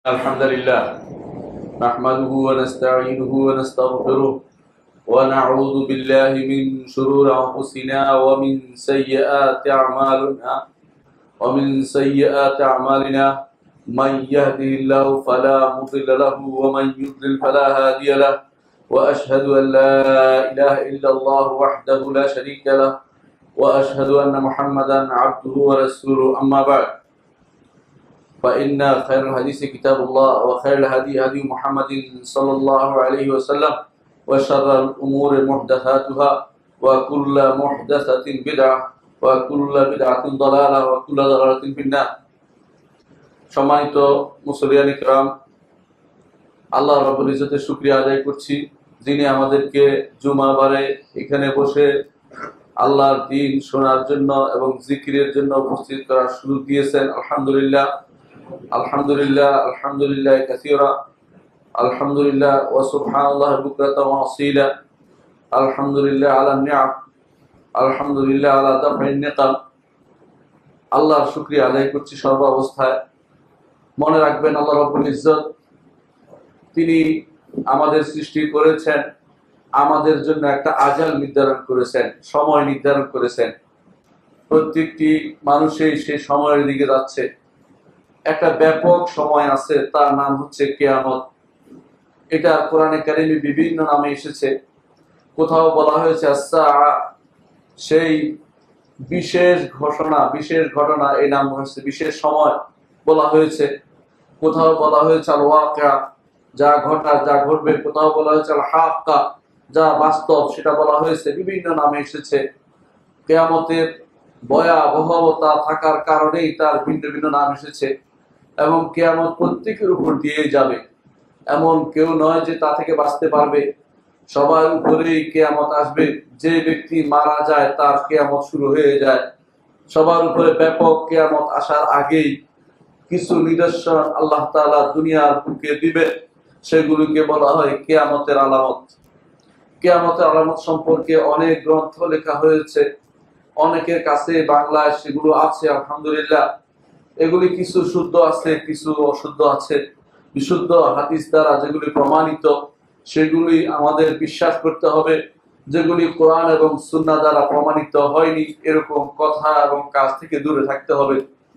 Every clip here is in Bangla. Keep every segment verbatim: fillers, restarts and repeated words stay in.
الحمد لله نحمده ونستعينه ونستغفره ونعوذ بالله من شرور أنفسنا ومن سيئات أعمالنا ومن سيئات أعمالنا من يهده الله فلا مضل له ومن يضلل فلا هادي له وأشهد أن لا إله إلا الله وحده لا شريك له وأشهد أن محمدا عبده ورسوله أما بعد فإن خير الحديث كتاب الله وخير الهدي هدي محمد صلى الله عليه وسلم وشر الأمور محدثاتها وكل محدثة بدعة وكل بدعة ضلالة وكل ضلالة في النار। সম্মানিত মুসলিয়ান ইকরাম, আল্লাহ রাব্বুল ইজ্জতের শুকরিয়া আদায় করছি যিনি আমাদেরকে জুমাবারে এখানে বসে আল্লাহর দ্বীন শোনার জন্য এবং জিকিরের জন্য উপস্থিত করার সুযোগ দিয়েছেন। আলহামদুলিল্লাহ আলহামদুলিল্লাহ আলহামদুলিল্লাহ কাসীরা আলহামদুলিল্লাহ ওয়া সুবহানাল্লাহি বুকরাতান ওয়া আসীলা আলহামদুলিল্লাহ আলা নিআম আলহামদুলিল্লাহ আলা দাফইন নিকাম। আল্লাহর শুকরিয়া আদায় করছি সর্ব অবস্থায়। মনে রাখবেন, আল্লাহ রাব্বুল ইজ্জত তিনি আমাদের সৃষ্টি করেছেন, আমাদের জন্য একটা আজাল নির্ধারণ করেছেন, সময় নির্ধারণ করেছেন। প্রত্যেকটি মানুষই সেই সময়ের দিকে যাচ্ছে। একটা ব্যাপক সময় আছে, তার নাম হচ্ছে কিয়ামত। এটা কোরআনে কারিমে বিভিন্ন নামে এসেছে। কোথাও বলা হয়েছে আস-সাআ, সেই বিশেষ ঘোষণা, বিশেষ ঘটনা, এই নাম হচ্ছে বিশেষ সময় বলা হয়েছে। কোথাও বলা হয়েছে আল ওয়াকিয়া, যা ঘটা যা ঘটবে। কোথাও বলা হয়েছে আল হাক্কা, যা বাস্তব, সেটা বলা হয়েছে। বিভিন্ন নামে এসেছে। কিয়ামতের ভয়াবহতা থাকার কারণেই তার ভিন্ন ভিন্ন নাম এসেছে। এবং কিয়ামত প্রত্যেকের উপর দিয়ে যাবে, এমন কেউ নয় যে তা থেকে বাঁচতে পারবে। সবার উপরেই কিয়ামত আসবে। যে ব্যক্তি মারা যায় তার কিয়ামত শুরু হয়ে যায়। সবার উপরে ব্যাপক কিয়ামত আসার আগেই কিছু নিদর্শন আল্লাহ তাআলা দুনিয়ার বুকে দিবে, সেগুলোকে বলা হয় কিয়ামতের আলামত। কিয়ামতের আলামত সম্পর্কে অনেক গ্রন্থ লেখা হয়েছে, অনেকের কাছে বাংলায় সেগুলো আছে। আলহামদুলিল্লাহ, এগুলি কিছু শুদ্ধ আছে, কিছু অশুদ্ধ আছে। বিশুদ্ধ হাদিস দ্বারা যেগুলি প্রমাণিত সেগুলি আমাদের বিশ্বাস করতে হবে। যেগুলি কোরআন এবং সুন্নাহ দ্বারা প্রমাণিত হয়নি, এরকম কথা এবং কাজ থেকে দূরে থাকতে হবে।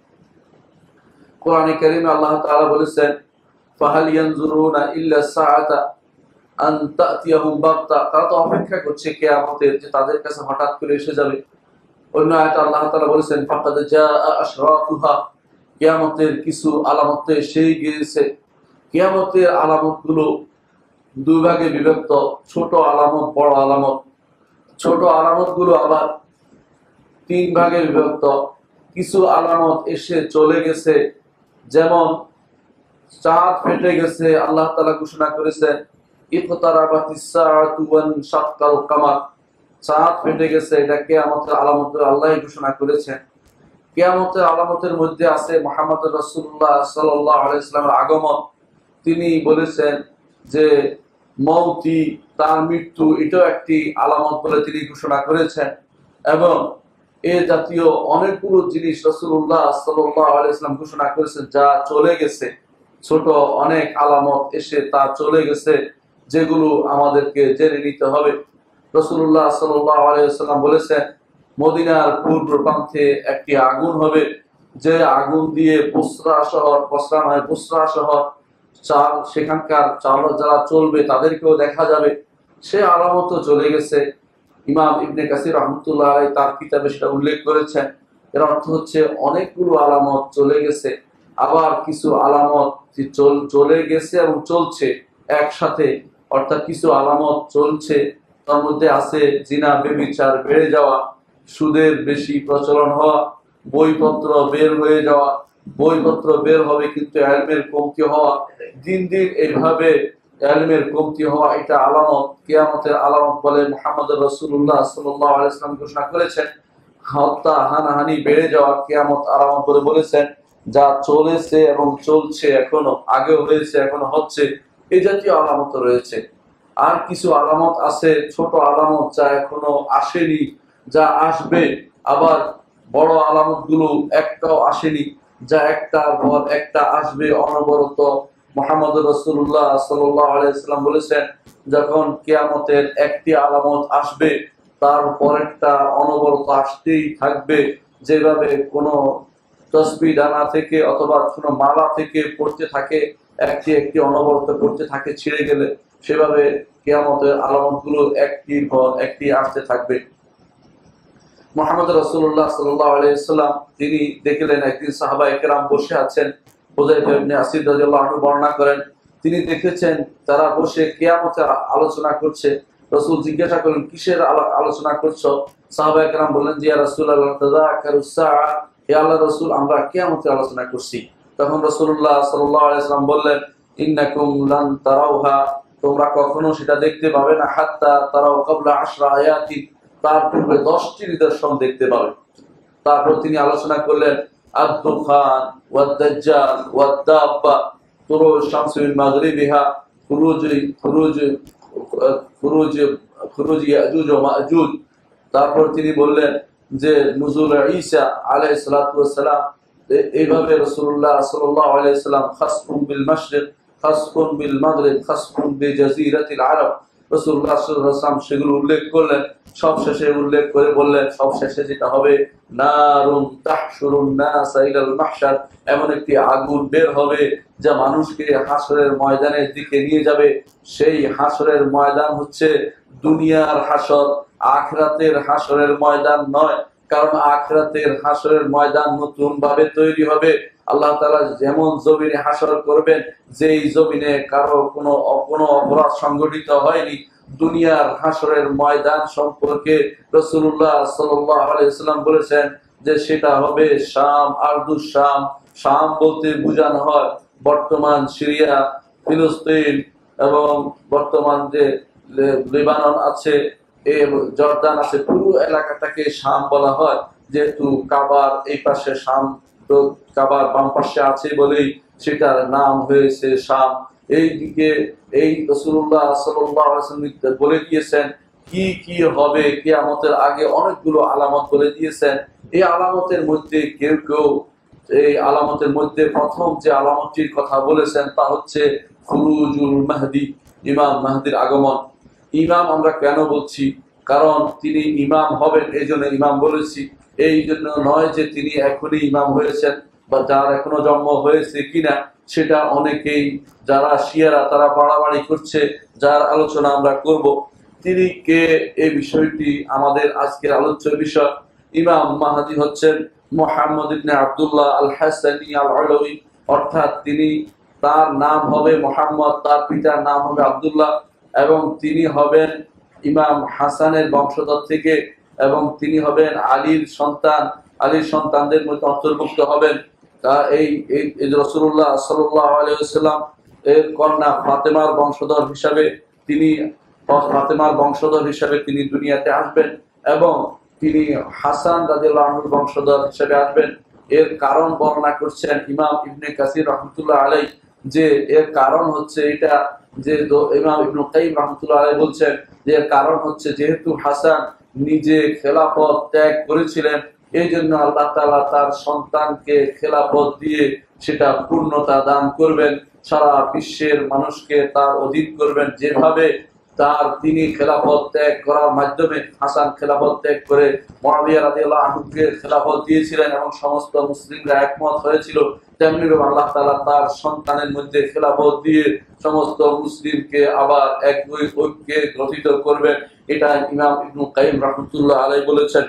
কোরআনে কারিমে আল্লাহ তাআলা বলেছেন, ফাহাল ইয়ানজুরুনা ইল্লা সাআতা আন তাতিয়াহুম বাগতা, তারা তো অপেক্ষা করছে কিয়ামতের, যে তাদের কাছে হঠাৎ করে এসে যাবে। অন্য আয়াতে আল্লাহ তাআলা বলেছেন, ফাকাদ জাআ আশরাতুহা, কিয়ামতের কিছু আলামত এসে গিয়েছে। কিয়ামতের আলামতগুলো দুই ভাগে বিভক্ত, ছোট আলামত, বড় আলামত। ছোট আলামতগুলো আবার তিন ভাগে বিভক্ত। কিছু আলামত এসে চলে গেছে, যেমন চাঁদ ফেটে গেছে। আল্লাহ তাআলা ঘোষণা করেছেন, ইকতারাবাতিস সাআতু ওয়ান শাক্কাল কামার, চাঁদ ফেটে গেছে। এটা কিয়ামতের আলামত আল্লাহই ঘোষণা করেছেন। কিয়ামতের আলামতের মধ্যে আছে মুহাম্মদ রাসূলুল্লাহ সাল্লাল্লাহু আলাইহি ওয়াসাল্লামের আগমন। তিনি বলেছেন যে মৌতি, তার মৃত্যু, এটাও একটি আলামত বলে তিনি ঘোষণা করেছেন। এবং এ জাতীয় অনেকগুলো জিনিস রাসূলুল্লাহ সাল্লাল্লাহু আলাইহি ওয়াসাল্লাম ঘোষণা করেছেন যা চলে গেছে। ছোট অনেক আলামত এসে তা চলে গেছে, যেগুলো আমাদেরকে জেনে নিতে হবে। রাসূলুল্লাহ সাল্লাল্লাহু আলাইহি ওয়াসাল্লাম বলেছেন, মদিনার পূর্ব প্রান্তে একটি আগুন হবে, যে আগুন দিয়ে বুসরা শহর, বসরা নয় বুসরা শহর, চাল সেখানকার চাল যারা চলবে তাদেরকেও দেখা যাবে। সে আলামত চলে গেছে। ইমাম ইবনে কাসির রাহমাতুল্লাহ আলাইহি তার কিতাবে সেটা উল্লেখ করেছেন। এর অর্থ হচ্ছে অনেকগুলো আলামত চলে গেছে, আবার কিছু আলামত চলে গেছে এবং চলছে একসাথে। অর্থাৎ কিছু আলামত চলছে, তার মধ্যে আছে জিনা, ব্যভিচার বেড়ে যাওয়া, সুদের বেশি প্রচলন হওয়া, বইপত্র বের হয়ে যাওয়া। বইপত্র বের হবে কিন্তু ইলমের কমতি হওয়া, দিন দিন এইভাবে ইলমের কমতি হওয়া, এটা আলামত, কিয়ামতের আলামত বলে মুহাম্মদ রাসূলুল্লাহ সাল্লাল্লাহু আলাইহি ওয়াসাল্লাম ঘোষণা করেছেন। হত্যা, হানাহানি বেড়ে যাওয়া কিয়ামত আলামত বলে বলেছেন। যা চলেছে এবং চলছে, এখনো আগেও হয়েছে, এখনো হচ্ছে, এই জাতীয় আলামত রয়েছে। আর কিছু আলামত আছে, ছোট আলামত, যা এখনো আসেনি, যা আসবে। আবার বড় আলামত গুলো একটাও আসেনি, যা একটার পর একটা আসবে অনবরত। মুহাম্মদ রাসূলুল্লাহ সাল্লাল্লাহু আলাইহি ওয়াসাল্লাম বলেছেন, যখন কিয়ামতের একটি আলামত আসবে তার পরেরটা অনবরত আসতেই থাকবে। যেভাবে কোনো তসবিহ ডানা থেকে অথবা কোনো মালা থেকে পড়তে থাকে, একটি একটি অনবরত পড়তে থাকে ছিঁড়ে গেলে, সেভাবে কিয়ামতের আলামতগুলো একটির পর একটি আসতে থাকবে। মুহাম্মদ রাসূলুল্লাহ সাল্লাল্লাহু আলাইহি ওয়াসাল্লাম তিনি দেখলেন একদিন সাহাবায়ে কেরাম বসে আছেন। হুযায়ফা ইবনে আসিদ রাদিয়াল্লাহু আনহু বর্ণনা করেন, তিনি দেখেছেন তারা বসে কিয়ামতের আলোচনা করছে। রাসূল জিজ্ঞাসা করলেন, কিসের আলোচনা করছো? সাহাবায়ে কেরাম বললেন, ইয়া রাসূলুল্লাহ তাযাকারুস সাআ, হে আল্লাহর রাসূল, আমরা কিয়ামতের আলোচনা করছি। তখন রাসূলুল্লাহ সাল্লাল্লাহু আলাইহি ওয়াসাল্লাম বললেন, ইন্নাকুম লান তারাউহা, তোমরা কখনো সেটা দেখতে পাবে না, হাত্তা তারাউ ক্বাবলা আশরা আয়াতি, তার পূর্বে দশটি নিদর্শন দেখতে পাবে। তারপর তিনি আলোচনা করলেন আদ-দুখান ওয়াদ-দাজ্জাল ওয়াদ-দাব্বা, তুরুজ শামসু মিন মাগরিবিহা, খুরুজ খুরুজ খুরুজ খুরুজ ইয়াজুজ ওয়া মাজুজ। তারপর তিনি বললেন যে নুজুল ঈসা আলাইহিস সালাতু ওয়াস সালাম। এইভাবে রাসূলুল্লাহ সাল্লাল্লাহু আলাইহি ওয়াসাল্লাম খাসফুন বিল মাশরিক, খাসফুন বিল মাগরিব, খাসফুন বিজাজিরাতিল আরব, রাসূলুল্লাহ সাল্লাল্লাহু আলাইহি ওয়াসাল্লাম সেগুলো উল্লেখ করলেন। সব শেষে উল্লেখ করে বললেন, সব শেষে যেটা হবে, নারুন তাহশুরুন নাস ইলাল মাহশার, এমন একটি আগুন বের হবে যা মানুষকে হাসরের ময়দানের দিকে নিয়ে যাবে। সেই হাসরের ময়দান হচ্ছে দুনিয়ার হাসর, আখিরাতের হাসরের ময়দান নয়। কারণ আখিরাতের হাসরের ময়দান নতুন ভাবে তৈরি হবে। আল্লাহ তাআলা যেমন জমিনে হাসর করবেন, যেই জমিনে কারো কোনো কোনো অপরাধ সংঘটিত হয়নি, দুনিয়ার হাসরের ময়দান সম্পর্কে রাসূলুল্লাহ সাল্লাল্লাহু আলাইহি ওয়াসাল্লাম বলেছেন যে সেটা হবে শাম, আরদুস শাম। শাম বলতে বোঝানো হয় বর্তমান সিরিয়া, ফিলিস্তিন এবং বর্তমান যে লেবানন আছে, এই জর্দান আছে, পুরো এলাকাটাকে শাম বলা হয়। যেহেতু কাবার এই পাশে শাম, তো কাবার বাম পাশে আছে বলেই সেটার নাম হয়েছে শাম। এই দিকে এই রাসূলুল্লাহ সাল্লাল্লাহু আলাইহি ওয়াসাল্লাম বলে দিয়েছেন কি কি হবে কিয়ামতের আগে, অনেকগুলো আলামত বলে দিয়েছেন। এই আলামতের মধ্যে কেউ কেউ এই আলামতের মধ্যে প্রথম যে আলামতটির কথা বলেছেন তা হচ্ছে খুরুজুল মাহদি, ইমাম মাহদির আগমন। ইমাম আমরা কেন বলছি? কারণ তিনি ইমাম হবেন, এই জন্য ইমাম বলেছি। এই জন্য নয় যে তিনি এখনই ইমাম হয়েছেন বা যার এখনো জন্ম হয়েছে কিনা, সেটা অনেকেই যারা শিয়ারা তারা বাড়াবাড়ি করছে, যার আলোচনা আমরা করব। তিনি কে, এই বিষয়টি আমাদের আজকের আলোচ্য বিষয়। ইমাম মাহদি হচ্ছেন মুহাম্মদ ইবনে আব্দুল্লাহ আল হাসানি আল আলাউই, অর্থাৎ তিনি, তার নাম হবে মুহাম্মদ, তার পিতার নাম হবে আব্দুল্লাহ, এবং তিনি হবেন ইমাম হাসানের বংশধর থেকে, এবং তিনি হবেন আলীর সন্তান, আলীর সন্তানদের মধ্যে অন্তর্ভুক্ত হবেন। এই এই রাসূলুল্লাহ সাল্লাল্লাহু আলাইহি ওয়াসাল্লাম এর কন্যা ফাতেমার বংশধর হিসাবে তিনি ফাতেমার বংশধর হিসাবে তিনি দুনিয়াতে আসবেন, এবং তিনি হাসান রাদিয়াল্লাহু আনহুর বংশধর হিসেবে আসবেন। এর কারণ বর্ণনা করছেন ইমাম ইবনে কাসির রাহমাতুল্লাহ আলাইহি, যে এর কারণ হচ্ছে এটা, যে ইমাম ইবনে কাইয়িম রাহমাতুল্লাহ আলাইহি বলছেন যে এর কারণ হচ্ছে যেহেতু হাসান নিজে খেলাফত ত্যাগ করেছিলেন, এই জন্য আল্লাহ তাআলা তার সন্তানকে খেলাফত দিয়ে সেটা পূর্ণতা দান করবেন, সারা বিশ্বের মানুষকে তার অধীন করবেন। যেভাবে তার তিনি খেলাফত ত্যাগ করার মাধ্যমে, হাসান খেলাফত ত্যাগ করে মুআবিয়া রাদিয়াল্লাহু আনহুকে খেলাফত দিয়েছিলেন এবং সমস্ত মুসলিমরা একমত হয়েছিল, তেমনি আল্লাহ তাআলা তার সন্তানের মধ্যে খেলাফত দিয়ে সমস্ত মুসলিমকে আবার এক ঐক্যে গঠিত করবেন। এটা ইমাম ইবনে কাইয়িম রাহমাতুল্লাহ আলাইহি বলেছেন।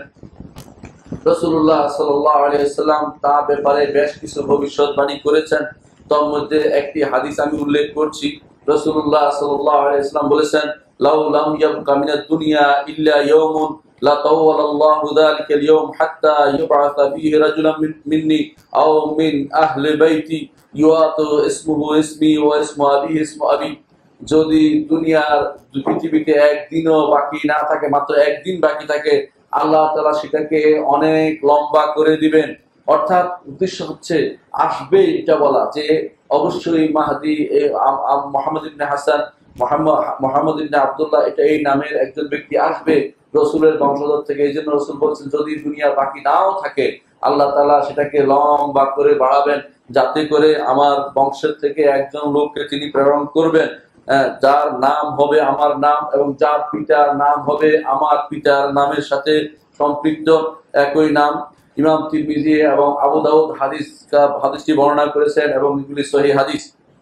রাসূলুল্লাহ সাল্লাল্লাহু আলাইহি ওয়াসাল্লাম তার ব্যাপারে বেশ কিছু ভবিষ্যৎবাণী করেছেন। তার মধ্যে একটি হাদিস আমি উল্লেখ করছি। রাসূলুল্লাহ সাল্লাল্লাহু আলাইহি ওয়াসাল্লাম বলেছেন, লাউ লাম ইয়াবকা মিনাদ দুনিয়া ইল্লা ইয়াওমুন লা তাওয়ালাল্লাহু যালিকাল ইয়াওম হাত্তা ইউবআসা ফীহি রাজুলান মিন্নি আও মিন আহলি বাইতি ইউআতু ইসমুহু ইসমি ওয়া ইসমু আবিহি ইসমু আবি। যদি দুনিয়ার পৃথিবীতে একদিনও বাকি না থাকে, মাত্র একদিন বাকি থাকে, আল্লাহ তাআলা সেটাকে অনেক লম্বা করে দিবেন। অর্থাৎ উদ্দেশ্য হচ্ছে আসবে এটা বলা, যে অবশ্যই মাহদি মুহাম্মদ ইবনে হাসান, মুহাম্মদ মুহাম্মদ ইবনে আব্দুল্লাহ, এটা এই নামের একজন ব্যক্তি আসবে রাসূলের বংশধর থেকে। এই জন্য রাসূল বলছেন যদি দুনিয়া বাকি নাও থাকে, আল্লাহ তাআলা সেটাকে লম্বা করে বাড়াবেন, যাতে করে আমার বংশের থেকে একজন লোককে তিনি প্রেরণ করবেন যার নাম হবে আমার নাম এবং যার পিতার নাম হবে আমার পিতার নামের সাথে সম্পৃক্ত একই নাম। ইমাম তিরমিজি এবং আবু দাউদ হাদিস হাদিসটি বর্ণনা করেছেন এবং এগুলি সহিহ হাদিস।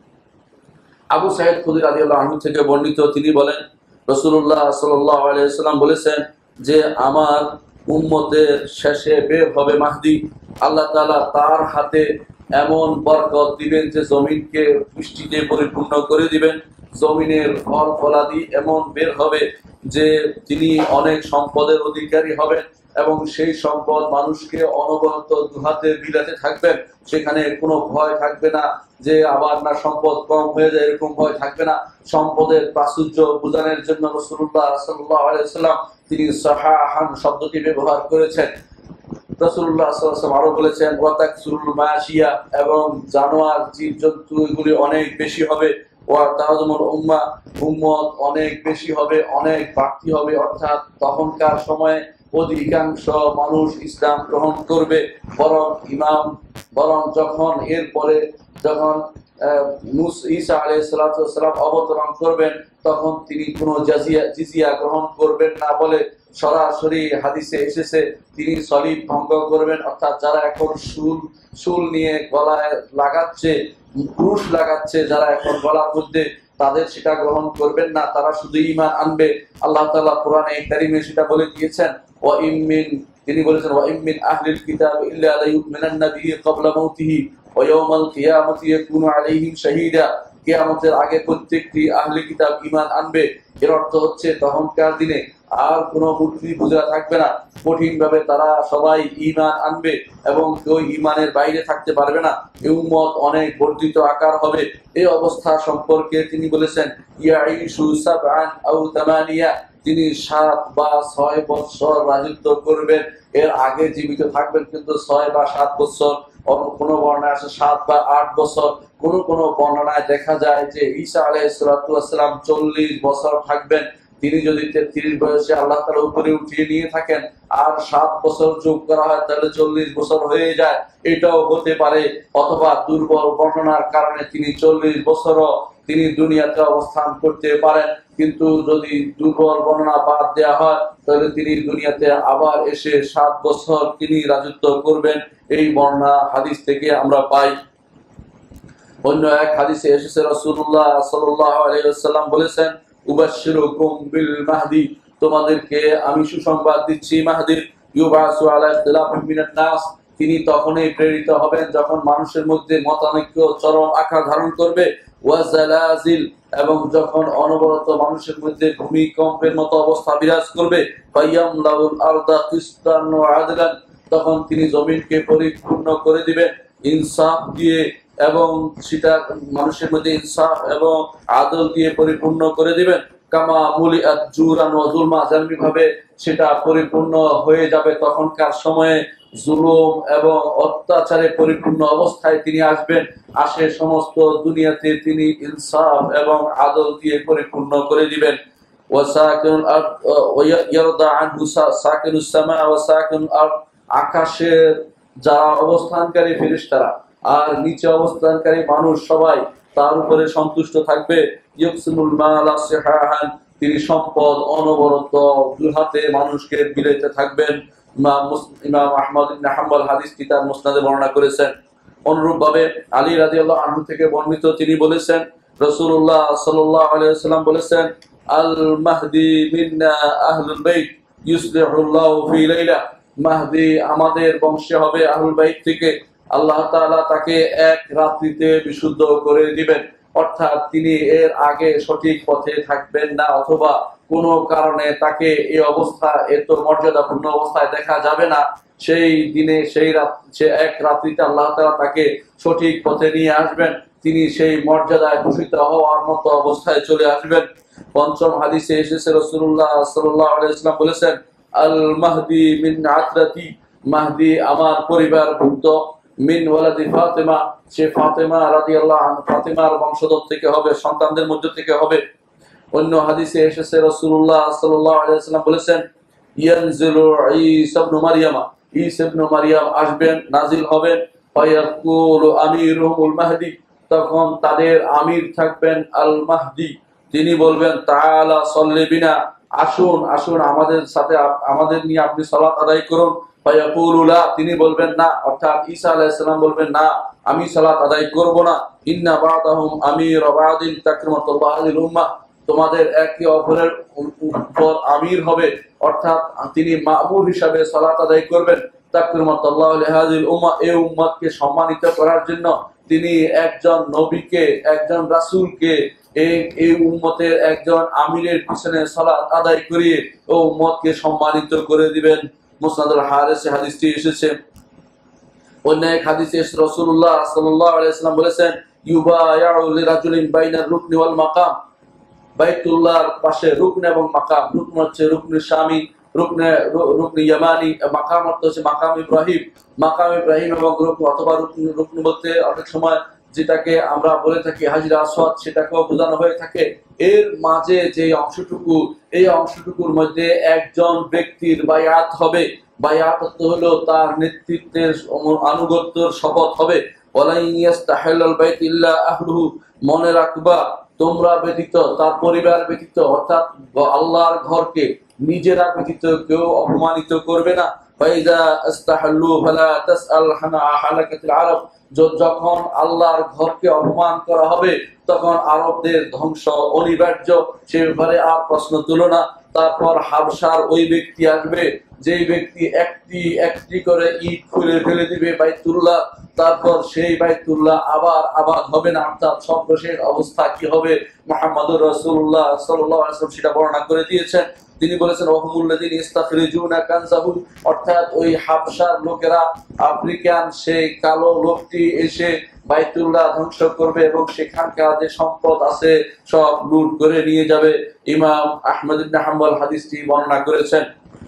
আবু সাঈদ খুদরি রাদিয়াল্লাহু আনহু থেকে বর্ণিত, তিনি বলেন রাসূলুল্লাহ সাল্লাল্লাহু আলাইহি ওয়াসাল্লাম বলেছেন যে আমার উম্মতের শেষে বের হবে মাহদি, আল্লাহ তাআলা তার হাতে এমন বরকত দিবেন যে জমিনকে পুষ্টিতে পরিপূর্ণ করে দিবেন, জমিনের ফল ফলাদি এমন বের হবে যে তিনি অনেক সম্পদের অধিকারী হবেন এবং সেই সম্পদ মানুষকে অনবরত দুহাতে বিলাতে থাকবেন, সেখানে কোনো ভয় থাকবে না যে আবার না সম্পদ কম হয়ে যায়, এরকম ভয় থাকবে না। সম্পদের প্রাচুর্য বোঝানোর জন্য রাসূলুল্লাহ সাল্লাল্লাহু আলাইহি ওয়াসাল্লাম তিনি সাহাহান শব্দটি ব্যবহার করেছেন। রাসূলুল্লাহ সাল্লাল্লাহু আলাইহি ওয়াসাল্লাম আরো বলেছেন ওয়াতাকসুরুল মাশিয়া, এবং জানোয়ার জীবজন্তু এগুলি অনেক বেশি হবে, ওয়া তাআজমুল উম্মাহ, উম্মত অনেক বেশি হবে, অনেক বাড়তি হবে, অর্থাৎ তখনকার সময়ে অধিকাংশ মানুষ ইসলাম গ্রহণ করবে। বরং ইমাম বরং যখন এরপরে যখন ঈসা আলাইহিস সালাতু ওয়াস সালাম অবতরণ করবেন তখন তিনি কোনো জাজিয়া জিজিয়া গ্রহণ করবেন না বলে সরাসরি হাদিসে এসেছে তিনি সলিব ভঙ্গ করবেন, অর্থাৎ যারা এখন শুল শুল নিয়ে গলায় লাগাচ্ছে, ক্রুশ লাগাচ্ছে যারা এখন গলার মধ্যে, তাদের সেটা গ্রহণ করবেন না, তারা শুধু ঈমান আনবে। আল্লাহ তাআলা কোরআনে কারীমে সেটা বলে দিয়েছেন, ওয়া ইমিন তিনি বলেছেন ওয়া ইমিন আহলিল কিতাব ইল্লা লা ইউমিনান নাবিয়্যি ক্বাবলা মাউতিহি ওয়া ইয়াউমাল কিয়ামাতি ইয়াকুনু আলাইহিম শাহীদা, কিয়ামতের আগে প্রত্যেকটি আহলে কিতাব ঈমান আনবে। এর অর্থ হচ্ছে তখনকার দিনে আর কোনো মূর্তি পূজা থাকবে না, কঠিন ভাবে তারা সবাই ঈমান আনবে এবং কেউ ঈমানের বাইরে থাকতে পারবে না। এই উম্মত অনেক বর্ধিত আকার হবে। এই অবস্থা সম্পর্কে তিনি বলেছেন ইয়াঈশু সাবআন আও তামানিয়া, তিনি সাত বা ছয় বছর রাজত্ব করবেন, এর আগে জীবিত থাকবেন কিন্তু ছয় বা সাত বছর, কোনো বর্ণনায় আছে সাত বা আট বছর, কোন কোন বর্ণনায় দেখা যায় যে ঈসা আলাইহিস সালাতু ওয়াস সালাম চল্লিশ বছর থাকবেন। তিনি যদি তেত্রিশ বয়সে আল্লাহ তাআলা উপরে উঠিয়ে নিয়ে থাকেন আর সাত বছর যোগ করা হয় তাহলে চল্লিশ বছর হয়ে যায়, এটাও হতে পারে। অথবা দুর্বল বর্ণনার কারণে তিনি চল্লিশ বছরও তিনি দুনিয়াতে অবস্থান করতে পারেন, কিন্তু যদি দুর্বল বর্ণনা বাদ দেওয়া হয় তাহলে তিনি দুনিয়াতে আবার এসে সাত বছর তিনি রাজত্ব করবেন। এই বর্ণনা হাদিস থেকে আমরা পাই। অন্য এক হাদিসে এসেছে রাসূলুল্লাহ সাল্লাল্লাহু আলাইহি ওয়াসাল্লাম বলেছেন উবাশশিরুকুম বিল মাহদি, তোমাদেরকে আমি সুসংবাদ দিচ্ছি মাহদির, ইউবাসু আলা ইখতিলাফিন মিনান নাস, তিনি তখনই প্রেরিত হবেন যখন মানুষের মধ্যে মতানৈক্য চরম আকার ধারণ করবে, ওয়া জালাজিল, এবং যখন অনবরত মানুষের মধ্যে ভূমিকম্পের মতো অবস্থা বিরাজ করবে, ফায়ামলাউল আরদা কিসতান ওয়া আদলান, তখন তিনি জমিনকে পরিপূর্ণ করে দিবেন ইনসাফ দিয়ে এবং সেটা মানুষের মধ্যে ইনসাফ এবং আদল দিয়ে পরিপূর্ণ করে দিবেন। কামা মুলিআত জুরান ওয়া যুলমা, যেমনি ভাবে সেটা পরিপূর্ণ হয়ে যাবে তখনকার সময়ে জুলুম এবং অত্যাচারে পরিপূর্ণ অবস্থায় তিনি আসবেন, আসে সমস্ত দুনিয়াতে তিনি ইনসাফ এবং আদল দিয়ে পরিপূর্ণ করে দিবেন। ওয়া সাকিনুল আরদ ওয়া ইয়ারদা আনহু সাকিনুস সামা ওয়া সাকিনুল আরদ, আকাশের যারা অবস্থানকারী ফেরেশতারা আর নিচে অবস্থানকারী মানুষ সবাই তার উপরে সন্তুষ্ট থাকবে। ইউকসিমুল মালা সিহাহান, তিনি সম্পদ অনবরত দুই হাতে মানুষকে বিলাইতে থাকবেন। ইমাম আহমদ ইবনে হাম্বল হাদিসটি তার মুসনাদে বর্ণনা করেছেন। অনুরূপভাবে আলী রাদিয়াল্লাহু আনহু থেকে বর্ণিত, তিনি বলেছেন রাসূলুল্লাহ সাল্লাল্লাহু আলাইহি ওয়াসাল্লাম বলেছেন আল মাহদি মিন্না আহলুল বাইত ইউসলিহুল্লাহু ফি লাইলা, মাহদি আমাদের বংশে হবে আহলুল বাইত থেকে, আল্লাহ তাআলা তাকে এক রাত্রিতে বিশুদ্ধ করে দিবেন, অর্থাৎ তিনি এর আগে সঠিক পথে থাকবেন না অথবা কোনো কারণে তাকে এই অবস্থা এত মর্যাদাপূর্ণ অবস্থায় দেখা যাবে না। সেই দিনে সেই রাত সে এক রাত্রিতে আল্লাহ তাআলা তাকে সঠিক পথে নিয়ে আসবেন, তিনি সেই মর্যাদায় ভূষিত হওয়ার মতো অবস্থায় চলে আসবেন। পঞ্চম হাদিসে এসেছে রাসূলুল্লাহ সাল্লাল্লাহু আলাইহি ওয়াসাল্লাম বলেছেন আল মাহদি মিন আতরাতি, মাহদি আমার পরিবারভুক্ত, মিন ওয়ালাদি ফাতিমা, সে ফাতিমা রাদিয়াল্লাহু আনহা ফাতিমার বংশধর থেকে হবে, সন্তানদের মধ্য থেকে হবে। অন্য হাদিসে এসেছে রাসূলুল্লাহ সাল্লাল্লাহু আলাইহি ওয়াসাল্লাম বলেছেন ইয়ানজিলু ঈসা ইবনে মারইয়ামা ঈসা ইবনে মারইয়াম আসবেন, নাজিল হবেন। ফায়াকুলু আমিরুহুল মাহদি, তখন তাদের আমির থাকবেন আল মাহদি। তিনি বলবেন তাআলা সাল্লি বিনা, আসুন আসুন আমাদের সাথে আমাদের নিয়ে আপনি সালাত আদায় করুন। ফায়াকুলু লা, তিনি বলবেন না, অর্থাৎ ঈসা আলাইহিস সালাম বলবেন না, আমি সালাত আদায় করব না। ইন্না বা'দাহুম আমির ওয়া বা'দিন তাকরিমাতুল্লাহ লিল উম্মাহ, তোমাদের একে অপরের উপর আমির হবে, অর্থাৎ তিনি মামুর হিসাবে সালাত আদায় করবেন। তাকরিমাতুল্লাহ লিহাযিল উম্মাহ, এই উম্মতকে সম্মানিত করার জন্য তিনি একজন নবীকে, একজন রাসূলকে এই এই উম্মতের একজন আমিরের পিছনে সালাত আদায় করিয়ে ও উম্মতকে সম্মানিত করে দিবেন। মুসনাদুল হারিসে হাদিসটি এসেছে। অন্য এক হাদিসে রাসূলুল্লাহ সাল্লাল্লাহু আলাইহি ওয়াসাল্লাম বলেছেন, ইউবায়াউ লিরাজুলিন বাইনার রুকনি ওয়াল মাকাম, বাইতুল্লাহর পাশে রুকন এবং মাকাম। রুকন হচ্ছে রুকনে শামি, রুকনে রুকনে ইয়ামানি, মাকাম অর্থ হচ্ছে মাকাম ইব্রাহিম। মাকাম ইব্রাহিম এবং রুকন অথবা রুকন, রুকন বলতে অনেক সময় যেটাকে আমরা বলে থাকি হাজরা আসওয়াদ, সেটাকেও বোঝানো হয়ে থাকে। এর মাঝে যে অংশটুকু, এই অংশটুকুর মধ্যে একজন ব্যক্তির বায়াত হবে। বায়াত হলো তার নেতৃত্বের আনুগত্যের শপথ হবে। ওয়ালাই ইয়াস্তাহিলুল বাইত ইল্লা আহলুহু, মনে রাখবা তোমরা ব্যতীত, তার পরিবার ব্যতীত, অর্থাৎ আল্লাহর ঘরকে নিজেরা ব্যতীত কেউ অপমানিত করবে না। ফাইজা আস্তাহাল্লু ফালা তাসআল হানা হালাকাতিল আরব, যখন আল্লাহর ঘরকে অপমান করা হবে তখন আরবদের ধ্বংস অনিবার্য, সে ব্যাপারে আর প্রশ্ন তুলো না। তারপর হাবশার ওই ব্যক্তি আসবে, যেই ব্যক্তি একটি একটি করে ইট খুলে ফেলে দিবে বাইতুল্লাহ, তারপর সেই বাইতুল্লাহ আবার আবাদ হবে না। অর্থাৎ সর্বশেষ অবস্থা কি হবে মুহাম্মদুর রাসূলুল্লাহ সাল্লাল্লাহু আলাইহি ওয়াসাল্লাম সেটা বর্ণনা করে দিয়েছেন। তিনি বলেছেন ওয়াহুমুল্লাযিনা ইস্তাখরিজুনা কানজাহু, অর্থাৎ ওই হাবশার লোকেরা, আফ্রিকান সেই কালো লোকটি এসে বাইতুল্লাহ ধ্বংস করবে এবং সেখানকার যে সম্পদ আছে সব লুট করে নিয়ে যাবে। ইমাম আহমদ ইবনে হাম্বল হাদিসটি বর্ণনা করেছেন।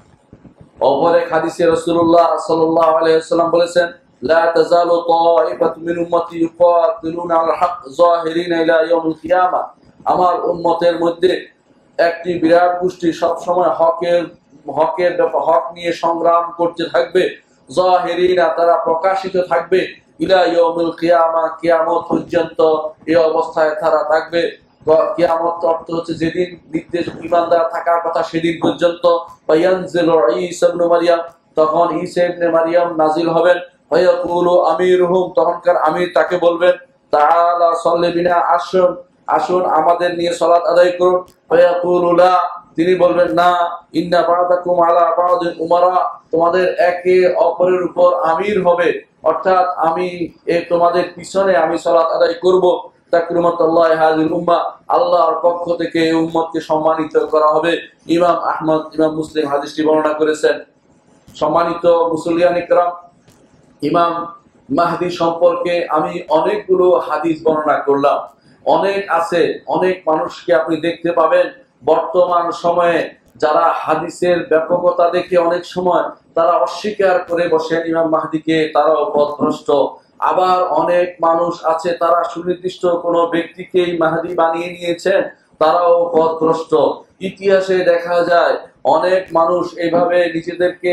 অপর এক হাদিসে রাসূলুল্লাহ সাল্লাল্লাহু আলাইহি ওয়াসাল্লাম বলেছেন, লা তাযালু তাইফাতুম মিন উম্মতি ইউকাতিলুনা আল হক যাহিরিনা ইলা ইয়াউমিল কিয়ামা, আমার উম্মতের মধ্যে একটি বিরাট গোষ্ঠী সব সময় হকের হকের হক নিয়ে সংগ্রাম করতে থাকবে। যাহিরিনা, তারা প্রকাশিত থাকবে, ইলা ইয়াউমিল কিয়ামা, কিয়ামত পর্যন্ত এই অবস্থায় তারা থাকবে। কিয়ামত অর্থ হচ্ছে যেদিন নির্দেশ ঈমানদার থাকার কথা সেদিন পর্যন্ত। ফায়ানজিলু ঈসা ইবনে মারইয়াম, তখন ঈসা ইবনে মারইয়াম নাজিল হবেন। ফায়াকুলু আমিরুহুম, তখনকার আমির তাকে বলবেন তাআলা সাল্লি বিনা, আসুন আসুন আমাদের নিয়ে সালাত আদায় করুন। ফায়াকুলু লা, তিনি বলবেন না, ইন্না বা'দাকুম আলা বা'দিন উমারা, তোমাদের একে অপরের উপর আমির হবে, অর্থাৎ আমি এই তোমাদের পিছনে আমি সালাত আদায় করব। তাকরিমাতুল্লাহ হাযিল উম্মাহ, আল্লাহর পক্ষ থেকে এই উম্মতকে সম্মানিত করা হবে। ইমাম আহমদ, ইমাম মুসলিম হাদিসটি বর্ণনা করেছেন। সম্মানিত মুসলিয়ান ইকরাম, ইমাম মাহদি সম্পর্কে আমি অনেকগুলো হাদিস বর্ণনা করলাম। অনেক আছে, অনেক মানুষকে আপনি দেখতে পাবেন বর্তমান সময়ে যারা হাদিসের ব্যাপকতা দেখে অনেক সময় তারা অস্বীকার করে বসেন ইমাম মাহদিকে, তারাও পথভ্রষ্ট। আবার অনেক মানুষ আছে তারা সুনির্দিষ্ট কোনো ব্যক্তিকেই মাহদি বানিয়ে নিয়েছেন, তারাও পথভ্রষ্ট। ইতিহাসে দেখা যায় অনেক মানুষ এইভাবে নিজেদেরকে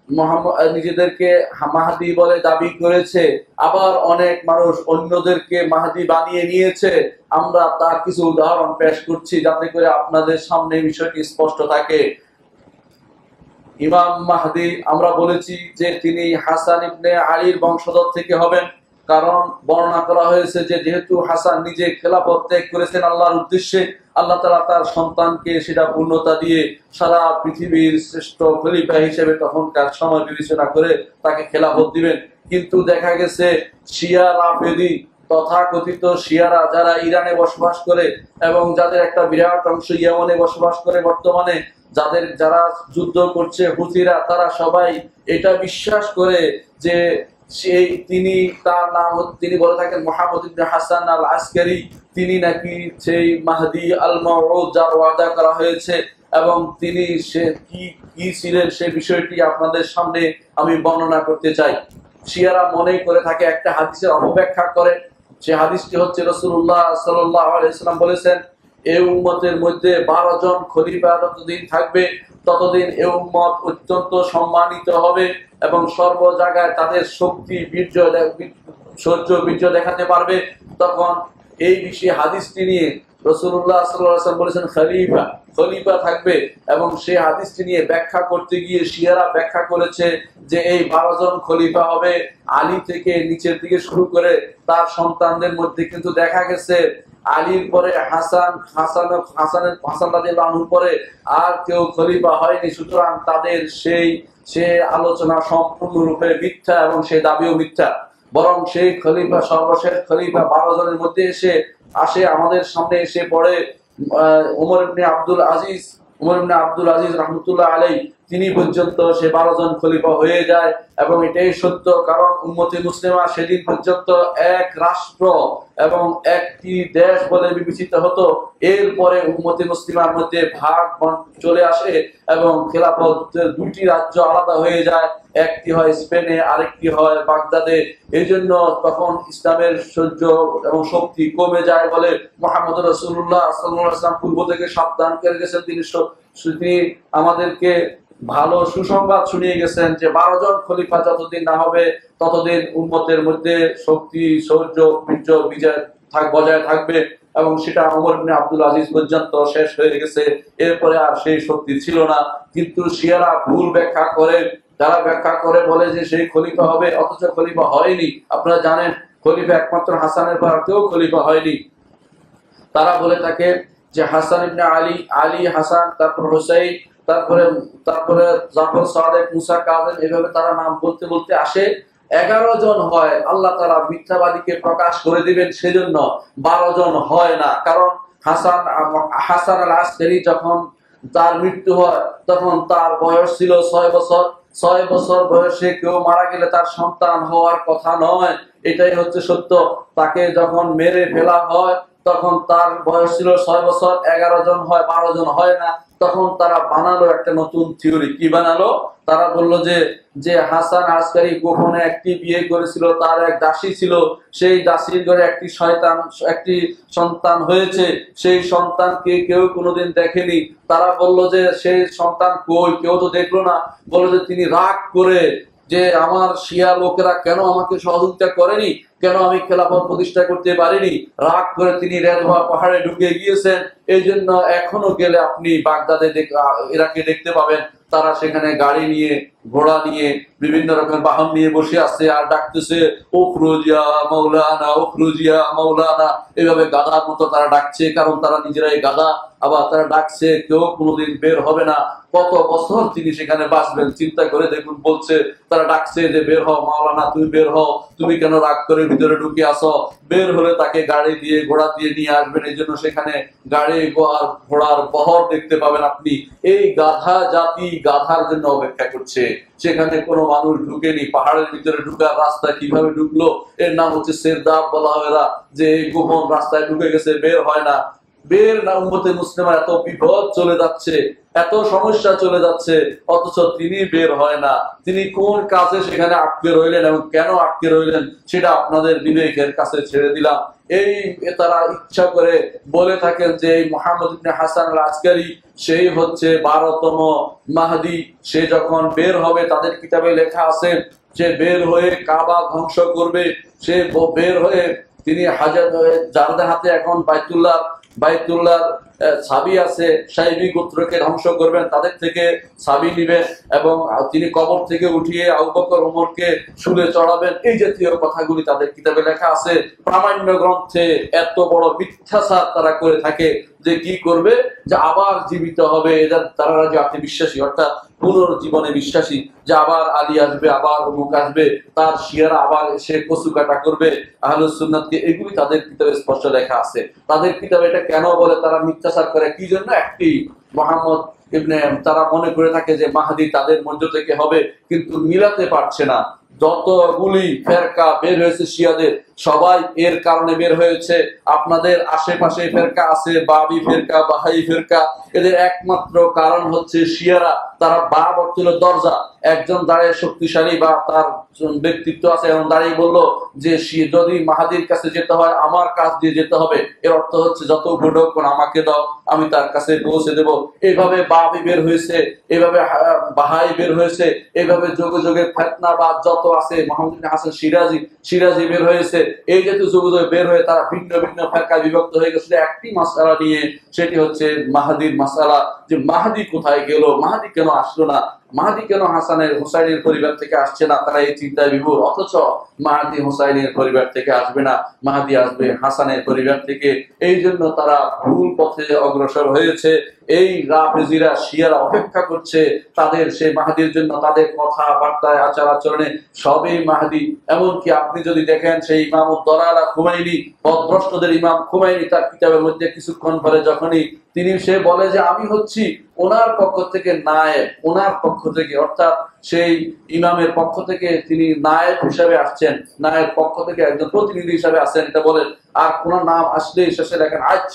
নিজেদেরকে মাহদি বলে দাবি করেছে, আবার অনেক মানুষ অন্যদেরকে মাহদি বানিয়ে নিয়েছে। আমরা তার কিছু উদাহরণ পেশ করছি যাতে করে আপনাদের সামনে বিষয়টি স্পষ্ট থাকে। ইমাম মাহদি আমরা বলেছি যে তিনি হাসান ইবনে আলীর বংশধর থেকে হবেন, কারণ বর্ণনা করা হয়েছে যে যেহেতু হাসান নিজে খেলাফত ত্যাগ করেছেন আল্লাহর উদ্দেশ্যে, আল্লাহ তাআলা তার সন্তানকে সেটা পূর্ণতা দিয়ে সারা পৃথিবীর শ্রেষ্ঠ খলিফা হিসেবে তখনকার সময় বিবেচনা করে তাকে খেলাফত দিবেন। কিন্তু দেখা গেছে শিয়া রাফেদি, তথাকথিত শিয়ারা যারা ইরানে বসবাস করে এবং যাদের একটা বিরাট অংশ ইয়েমেনে বসবাস করে বর্তমানে, যাদের যারা যুদ্ধ করছে হুথিরা, তারা সবাই এটা বিশ্বাস করে যে সেই তিনি তার নাম তিনি বলে থাকেন মুহাম্মদ ইবনে হাসান আল আসকারি, তিনি নাকি সেই মাহদি আল মাউউদ যার ওয়াদা করা হয়েছে, এবং তিনি সে কি কি ছিলেন সেই বিষয়টি আপনাদের সামনে আমি বর্ণনা করতে চাই। শিয়ারা মনে করে থাকে একটা হাদিসের অপব্যাখ্যা করে, সে হাদিসটি হচ্ছে রাসূলুল্লাহ সাল্লাল্লাহু আলাইহি ওয়াসাল্লাম বলেছেন, এই উম্মতের মধ্যে বারো জন খলিফা যতদিন থাকবে ততদিন এই উম্মত অত্যন্ত সম্মানিত হবে এবং সর্ব জায়গায় তাদের শক্তি বীর্য সহ্য বীর্য দেখাতে পারবে। তখন এই বিষয়ে হাদিসটি নিয়ে রাসূলুল্লাহ সাল্লাল্লাহু আলাইহি ওয়াসাল্লাম বলেছেন খলিফা খলিফা থাকবে, এবং সেই হাদিসটি নিয়ে ব্যাখ্যা করতে গিয়ে শিয়ারা ব্যাখ্যা করেছে যে এই বারো জন খলিফা হবে আলী থেকে নিচের দিকে শুরু করে তার সন্তানদের মধ্যে কিন্তু দেখা গেছে আলীর পরে হাসান হাসান হাসানের হাসান রাদিয়াল্লাহু আনহুর পরে আর কেউ খলিফা হয়নি। সুতরাং তাদের সেই সে আলোচনা সম্পূর্ণরূপে মিথ্যা এবং সেই দাবিও মিথ্যা। বরং সেই খলিফা সর্বশেষ খলিফা বারো জনের মধ্যে এসে আসে আমাদের সামনে এসে পড়ে ওমর ইবনে আব্দুল আজিজ ওমর ইবনে আব্দুল আজিজ রাহমাতুল্লাহ আলাইহি, তিনি পর্যন্ত সে বারো জন খলিফা হয়ে যায়। এবং এটাই সত্য, কারণ উম্মতে মুসলিমা সেদিন পর্যন্ত এক রাষ্ট্র এবং একটি দেশ বলে বিবেচিত হতো। এরপরে উম্মতে মুসলিমার মধ্যে ভাগ চলে আসে এবং খেলাফতের দুটি রাজ্য আলাদা হয়ে যায়, একটি হয় স্পেনে আরেকটি হয় বাগদাদে। এই জন্য তখন ইসলামের সহ্য এবং শক্তি কমে যায় বলে মুহাম্মদ রাসূলুল্লাহ সাল্লাল্লাহু আলাইহি ওয়াসাল্লাম পূর্ব থেকে সাবধান করে গেছেন। তিনি তিনি আমাদেরকে ভালো সুসংবাদ শুনিয়ে গেছেন যে বারো জন খলিফা যতদিন না হবে ততদিন উম্মতের মধ্যে শক্তি সৌর্য বীর্য বিজয় থাক বজায় থাকবে, এবং সেটা ওমর ইবনে আব্দুল আজিজ পর্যন্ত শেষ হয়ে গেছে। এরপরে আর সেই শক্তি ছিল না। কিন্তু শিয়ারা ভুল ব্যাখ্যা করে, যারা ব্যাখ্যা করে বলে যে সেই খলিফা হবে, অথচ খলিফা হয়নি। আপনারা জানেন খলিফা একমাত্র হাসানের পর কেউ খলিফা হয়নি। তারা বলে থাকে যে হাসান ইবনে আলী, আলী হাসান, তারপর হুসাইন, তারপরে তারপরে জাফর সাদেক, মুসা কাযেম, এভাবে তারা নাম বলতে বলতে আসে এগারো জন হয়। আল্লাহ তাআলা মিথ্যাবাদীকে প্রকাশ করে দিবেন, সেজন্য বারো জন হয় না। কারণ হাসান হাসান আল আসকারী যখন তার মৃত্যু হয় তখন তার বয়স ছিল ছয় বছর। ছয় বছর বয়সে কেউ মারা গেলে তার সন্তান হওয়ার কথা নয়, এটাই হচ্ছে সত্য। তাকে যখন মেরে ফেলা হয় তখন তার বয়স ছিল ছয় বছর। এগারো জন হয়, বারো জন হয় না। তখন তারা বানালো একটা নতুন থিওরি। কি বানালো? তারা বলল যে যে হাসান আসকারী গোপনে একটি বিয়ে করেছিল, তার এক দাসী ছিল, সেই দাসীর ঘরে একটি শয়তান একটি সন্তান হয়েছে, সেই সন্তানকে কেউ কোনোদিন দেখেনি। তারা বলল যে সেই সন্তান কই, কেউ তো দেখলো না। বলল যে তিনি রাগ করে যে আমার শিয়া লোকেরা কেন আমাকে সহযোগিতা করেনি, কেন আমি খেলাফত প্রতিষ্ঠা করতে পারিনি, রাগ করে তিনি রেজওয়া পাহাড়ে ঢুকে গিয়েছেন। এই জন্য এখনো গেলে আপনি বাগদাদে ইরাকে দেখতে পাবেন তারা সেখানে গাড়ি নিয়ে ঘোড়া নিয়ে বিভিন্ন রকমের বাহন নিয়ে বসে আছে আর ডাকতেছে উখরুজিয়া মাওলানা উখরুজিয়া মাওলানা, এভাবে গাধার মতো তারা ডাকছে। কারণ তারা নিজেরাই গাধা, আবার তারা ডাকছে কেউ কোনোদিন বের হবে না। কত বছর তিনি সেখানে বাঁচবেন চিন্তা করে দেখুন। বলছে তারা ডাকছে যে বের হও মাওলানা, তুমি বের হও, তুমি কেন রাগ করে ভিতরে ঢুকে আসো। বের হলে তাকে গাড়ি দিয়ে ঘোড়া দিয়ে নিয়ে আসবেন। এই জন্য সেখানে গাড়ি আর ঘোড়ার বহর দেখতে পাবেন আপনি। এই গাধা জাতি গাধার জন্য অপেক্ষা করছে। সেখানে কোনো মানুষ ঢুকেনি। পাহাড়ের ভিতরে ঢুকার রাস্তা কিভাবে ঢুকলো, এর নাম হচ্ছে সেরদাব বলা হয়। যে এই গোপন রাস্তায় ঢুকে গেছে, বের হয় না। বের না উম্মতে মুসলিমা এত বিপদ চলে যাচ্ছে, এত সমস্যা চলে যাচ্ছে, অথচ তিনি বের হয় না। তিনি কোন কাজে সেখানে আটকে রইলেন এবং কেন আটকে রইলেন সেটা আপনাদের বিবেকের কাছে ছেড়ে দিলাম। এই তারা ইচ্ছা করে বলে থাকেন যে মুহাম্মদ ইবনে হাসান আল আসকারী সেই হচ্ছে বারোতম মাহদী। সে যখন বের হবে, তাদের কিতাবে লেখা আছে সে বের হয়ে কাবা ধ্বংস করবে। সে বের হয়ে তিনি হাজার যাদের হাতে এখন বাইতুল্লাহ বাইতুল্লাহ ছাবি আছে, সাইবি গোত্রকে ধ্বংস করবেন, তাদের থেকে ছাবি নিবেন এবং তিনি কবর থেকে উঠিয়ে আবু বকর ওমরকে শুলে চড়াবেন। এই জাতীয় কথাগুলি তাদের কিতাবে লেখা আছে। প্রামাণ্য গ্রন্থে এত বড় মিথ্যাচার তারা করে থাকে যে কি করবে, যে আবার জীবিত হবে। এদের তারা জাতি বিশ্বাসী, অর্থাৎ পুনর্জীবনে বিশ্বাসী, যে আবার আলী আসবে, আবার অমুক আসবে, তার শিয়ারা আবার এসে কচু কাটা করবে আহলুস সুন্নাতকে। এগুলি তাদের কিতাবে স্পষ্ট লেখা আছে। তাদের কিতাবে এটা কেন বলে তারা মিথ্যাচার করে, কি জন্য? একটি মুহাম্মদ ইবনে তারা মনে করে থাকে যে মাহদী তাদের মধ্য থেকে হবে, কিন্তু মিলাতে পারছে না। যতগুলি ফেরকা বের হয়েছে শিয়াদের, সবাই এর কারণে বের হয়েছে। আপনাদের আশেপাশে ফেরকা আছে, বাবি ফেরকা, বাহাই ফেরকা, এদের একমাত্র কারণ হচ্ছে শিয়ারা। তারা বাব অর্থ হলো দরজা। একজন দাঁড়িয়ে শক্তিশালী বা তার ব্যক্তিত্ব আছে, এবং দাঁড়িয়ে বললো যে যদি মাহাদির কাছে যেতে হয় আমার কাছ দিয়ে যেতে হবে, এর অর্থ হচ্ছে যত উপঢৌকন আমাকে দাও, আমি তার কাছে পৌঁছে দেব। এইভাবে বাবি বের হয়েছে, এইভাবে বাহাই বের হয়েছে, এইভাবে যোগে যোগে ফেতনাবাদ যত আছে, মোহাম্মদ হাসান সিরাজি সিরাজি বের হয়েছে। এই জাতীয় যুগ বের হয়ে তারা ভিন্ন ভিন্ন ফেরকায় বিভক্ত হয়ে গেছিল একটি মাসআলা নিয়ে, সেটি হচ্ছে মাহাদির মাসআলা, যে মাহাদি কোথায় গেল, মাহাদি কেন আসলো না, মাহাদি কেন হাসানের হুসাইনের পরিবার থেকে আসছে না। তারা এই চিন্তায় বিভোর, অথচ মাহাদি হুসাইনের পরিবার থেকে আসবে না, মাহাদি আসবে হাসানের পরিবার থেকে। এই জন্য তারা ভুল পথে অগ্রসর হয়েছে। এই রাফেজিরা শিয়ারা অপেক্ষা করছে তাদের সেই মাহাদির জন্য, তাদের কথাবার্তায় আচার আচরণে সবই মাহাদি। এমনকি আপনি যদি দেখেন সেই ইমাম দলালা খুমাইনি, পথভ্রষ্টদের ইমাম খুমাইনি, তার কিতাবের মধ্যে কিছুক্ষণ পরে যখনই তিনি সে বলে যে আমি হচ্ছি ওনার পক্ষ থেকে নায়েব, ওনার পক্ষ থেকে, অর্থাৎ সেই ইমামের পক্ষ থেকে তিনি নায়েব হিসাবে আসছেন, নায়েব পক্ষ থেকে একজন প্রতিনিধি হিসাবে আসছেন, এটা বলেন। আর কোন নাম আসলে শেষে দেখেন আজ,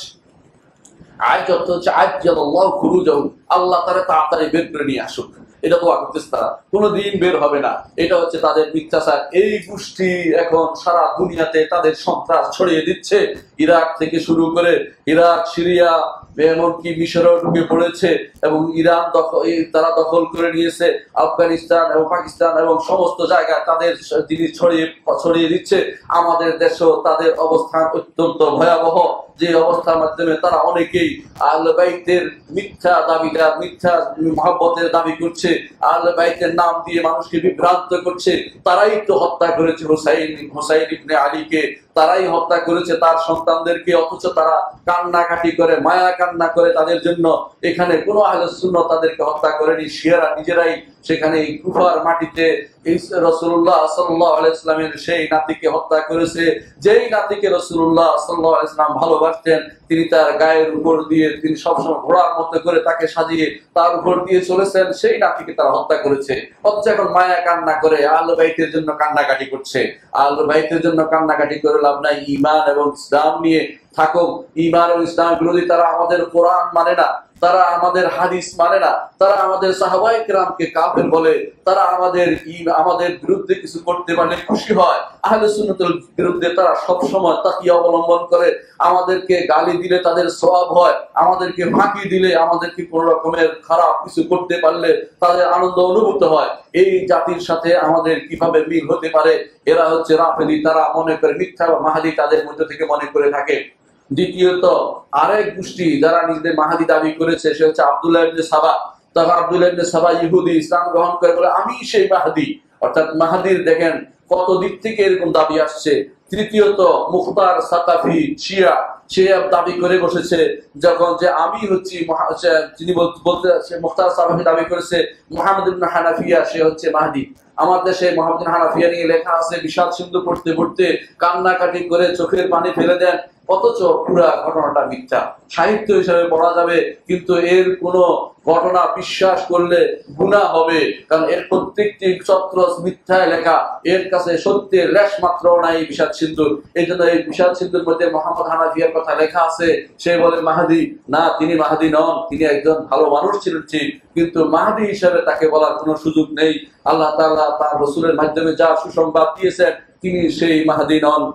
আজ অর্থ হচ্ছে আজ আল্লাহ খুরুজাহু, আল্লাহ তারা তাড়াতাড়ি বের করে নিয়ে আসুক। এটা তো করতেছে তারা, কোনোদিন বের হবে না। এটা হচ্ছে তাদের মিথ্যাচার। এই গোষ্ঠী এখন সারা দুনিয়াতে তাদের সন্ত্রাস ছড়িয়ে দিচ্ছে, ইরাক থেকে শুরু করে ইরাক, সিরিয়া, এমনকি মিশরও ঢুকে পড়েছে, এবং ইরান দখল তারা দখল করে নিয়েছে, আফগানিস্তান এবং পাকিস্তান এবং সমস্ত জায়গায় তাদের জিনিস ছড়িয়ে ছড়িয়ে দিচ্ছে। আমাদের দেশেও তাদের অবস্থান অত্যন্ত ভয়াবহ, যে অবস্থার মাধ্যমে তারা অনেকেই আহলে বাইতের মিথ্যা দাবিদার, মিথ্যা মহব্বতের দাবি করছে, আহলে বাইতের নাম দিয়ে মানুষকে বিভ্রান্ত করছে। তারাই তো হত্যা করেছে হুসাইন হুসাইন ইবনে আলীকে, তারাই হত্যা করেছে তার সন্তানদেরকে, অথচ তারা কান্নাকাটি করে, মায়া কান্না করে তাদের জন্য। এখানে কোনো আহলে সুন্নাত তাদেরকে হত্যা করেনি, শিয়ারা নিজেরাই সেখানে কুফার মাটিতে রাসূলুল্লাহ সাল্লাল্লাহু আলাইহি ওয়াসাল্লামের সেই নাতিকে হত্যা করেছে, যেই নাতিকে রাসূলুল্লাহ সাল্লাল্লাহু আলাইহি ওয়াসাল্লাম ভালোবাসতেন। তিনি তার গায়ের উপর দিয়ে তিনি সবসময় ঘোড়ার মতো করে তাকে সাজিয়ে তার উপর দিয়ে চলেছেন, সেই নাতিকে তারা হত্যা করেছে। অথচ এখন মায়া কান্না করে আহলে বাইতের জন্য কান্নাকাটি করছে। আহলে বাইতের জন্য কান্নাকাটি করে লাভ নাই, ঈমান এবং ইসলাম নিয়ে থাকুক। ঈমান এবং ইসলাম বিরোধী তারা আমাদের কোরআন মানে না, তারা আমাদের হাদিস মানে না, তারা আমাদের সাহাবায়ে কেরামকে কাফের বলে, তারা আমাদের আমাদের বিরুদ্ধে কিছু করতে পারলে খুশি হয়। আহলে সুন্নাতের বিরুদ্ধে তারা সব সময় তাকিয়া অবলম্বন করে। আমাদেরকে গালি দিলে তাদের সওয়াব হয়, আমাদেরকে ফাঁকি দিলে, আমাদেরকে কোন রকমের খারাপ কিছু করতে পারলে তাদের আনন্দ অনুভূত হয়। এই জাতির সাথে আমাদের কিভাবে মিল হতে পারে? এরা হচ্ছে রাফেদি, তারা মনে করে মিথ্যা বা মাহাদি তাদের মধ্যে থেকে মনে করে থাকে। দ্বিতীয়ত আরেক গোষ্ঠী যারা নিজেদের মাহাদি দাবি করেছে, সে হচ্ছে আব্দুল্লাহ ইবনে সাবা। তখন আব্দুল্লাহ ইবনে সাবা ইহুদি, ইসলাম গ্রহণ করে বলে আমি সেই মাহাদি। অর্থাৎ মাহাদির দেখেন কত দিক থেকে এরকম দাবি আসছে। তৃতীয়ত মুখতার সাকাফি শিয়া, সে দাবি করে বসেছে যখন যে আমি হচ্ছি, তিনি বলতে মুখতার সাকাফি দাবি করেছে মুহাম্মদ ইবনে হানাফিয়া সে হচ্ছে মাহদি। আমার দেশে মুহাম্মদ ইবনে হানাফিয়া নিয়ে লেখা আছে, বিষাদ সিন্ধু পড়তে পড়তে কান্নাকাটি করে চোখের পানি ফেলে দেন, অথচ পুরা ঘটনাটা মিথ্যা। সাহিত্য হিসেবে পড়া যাবে, কিন্তু এর কোন ঘটনা বিশ্বাস করলে গুনাহ হবে, কারণ এর প্রত্যেকটি চক্র মিথ্যায় লেখা, এর কাছে সত্যের লেশ মাত্র নাই বিষাদ সিন্ধু। এই জন্য এই বিষাদ সিন্ধুর মধ্যে মোহাম্মদ হানাফিয়ার কথা লেখা আছে। সে বলে মাহাদি না, তিনি মাহাদি নন, তিনি একজন ভালো মানুষ ছিলেন ঠিক, কিন্তু মাহাদি হিসাবে তাকে বলার কোনো সুযোগ নেই। আল্লাহ তাআলা তার রাসূলের মাধ্যমে যা সুসংবাদ দিয়েছেন তিনি সেই মাহাদি নন।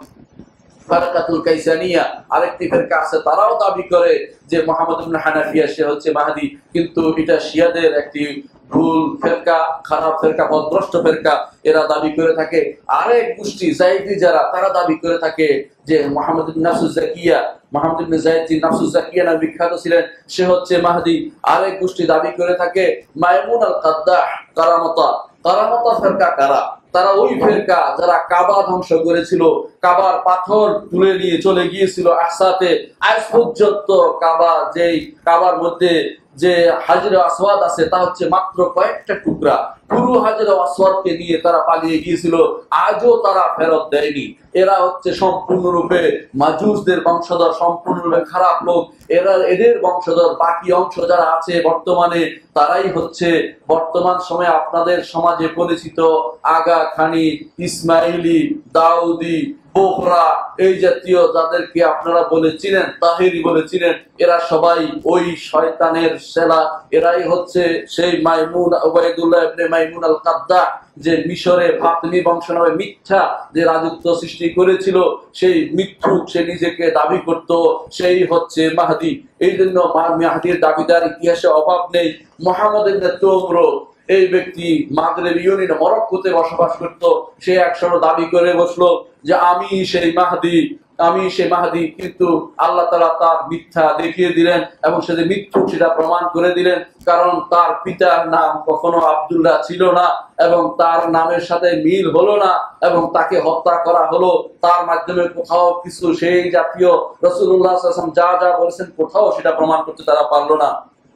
ফারকাতুল কাইসানিয়া আরেকটি ফিরকা আছে, তারাও দাবি করে যে মুহাম্মদ ইবনে হানাফিয়া সে হচ্ছে মাহদি, কিন্তু এটা শিয়াদের একটি ভুল ফিরকা, খারাপ ফিরকা, পথভ্রষ্ট ফিরকা, এরা দাবি করে থাকে। আরেক গোষ্ঠী যায়েদি যারা, তারা দাবি করে থাকে যে মুহাম্মদ ইবনে নাফসুজ্জাকিয়া, মুহাম্মদ ইবনে যায়েদ যিনি নাফসুজ্জাকিয়া নামে বিখ্যাত ছিলেন, সে হচ্ছে মাহদি। আরেক গোষ্ঠী দাবি করে থাকে মাইমুন আল কাদ্দাহ কারামতা, কারামতা ফিরকা কারা? তারা ওই ফিরকা যারা কাবা ধ্বংস করেছিল, কাবার পাথর তুলে নিয়ে চলে গিয়েছিল আহসাতে, আজ পর্যন্ত কাবা যেই কাবার মধ্যে যে হাজরে আসওয়াদ আছে তা হচ্ছে মাত্র কয়েকটা টুকরা। পুরো হাজরে আসওয়াদকে নিয়ে তারা পালিয়ে গিয়েছিল, আজও তারা ফেরত দেয়নি। এরা হচ্ছে সম্পূর্ণরূপে মাজুসদের বংশধর, সম্পূর্ণরূপে খারাপ লোক। এরা এদের বংশধর বাকি অংশ যারা আছে বর্তমানে, তারাই হচ্ছে বর্তমান সময়ে আপনাদের সমাজে পরিচিত আগা খানি, ইসমাইলি, দাউদি, বোখরা, এই জাতীয় যাদেরকে আপনারা বলে চিনেন, তাহেরি বলে চিনেন, এরা সবাই ওই শয়তানের সেলা। এরাই হচ্ছে সেই Maimun Ubaidullah ibn Maimun al Qaddah, যে মিশরে ফাতিমি বংশ নামে মিথ্যা যে রাজত্ব সৃষ্টি করেছিল, সেই মিথ্যুক সে নিজেকে দাবি করত, সেই হচ্ছে মাহদি। এই জন্য মাহদির দাবিদার ইতিহাসে অভাব নেই। মুহাম্মদ ইবনে তুমর, এই ব্যক্তি মাগরেব ইউনিয়নে মরক্কোতে বসবাস করত, সে একসময় দাবি করে বসলো যে আমি সেই মাহদি, আমি সেই মাহদি। কিন্তু আল্লাহ তাআলা তার মিথ্যা দেখিয়ে দিলেন এবং সে যে মিথ্যুক সেটা প্রমাণ করে দিলেন। কারণ তার পিতার নাম কখনো আব্দুল্লাহ ছিল না এবং তার নামের সাথে মিল হলো না এবং তাকে হত্যা করা হলো। তার মাধ্যমে কোথাও কিছু সেই জাতীয় রাসূলুল্লাহ সাল্লাল্লাহু আলাইহি ওয়াসাল্লাম যা যা বলেছেন কোথাও সেটা প্রমাণ করতে তারা পারলো না।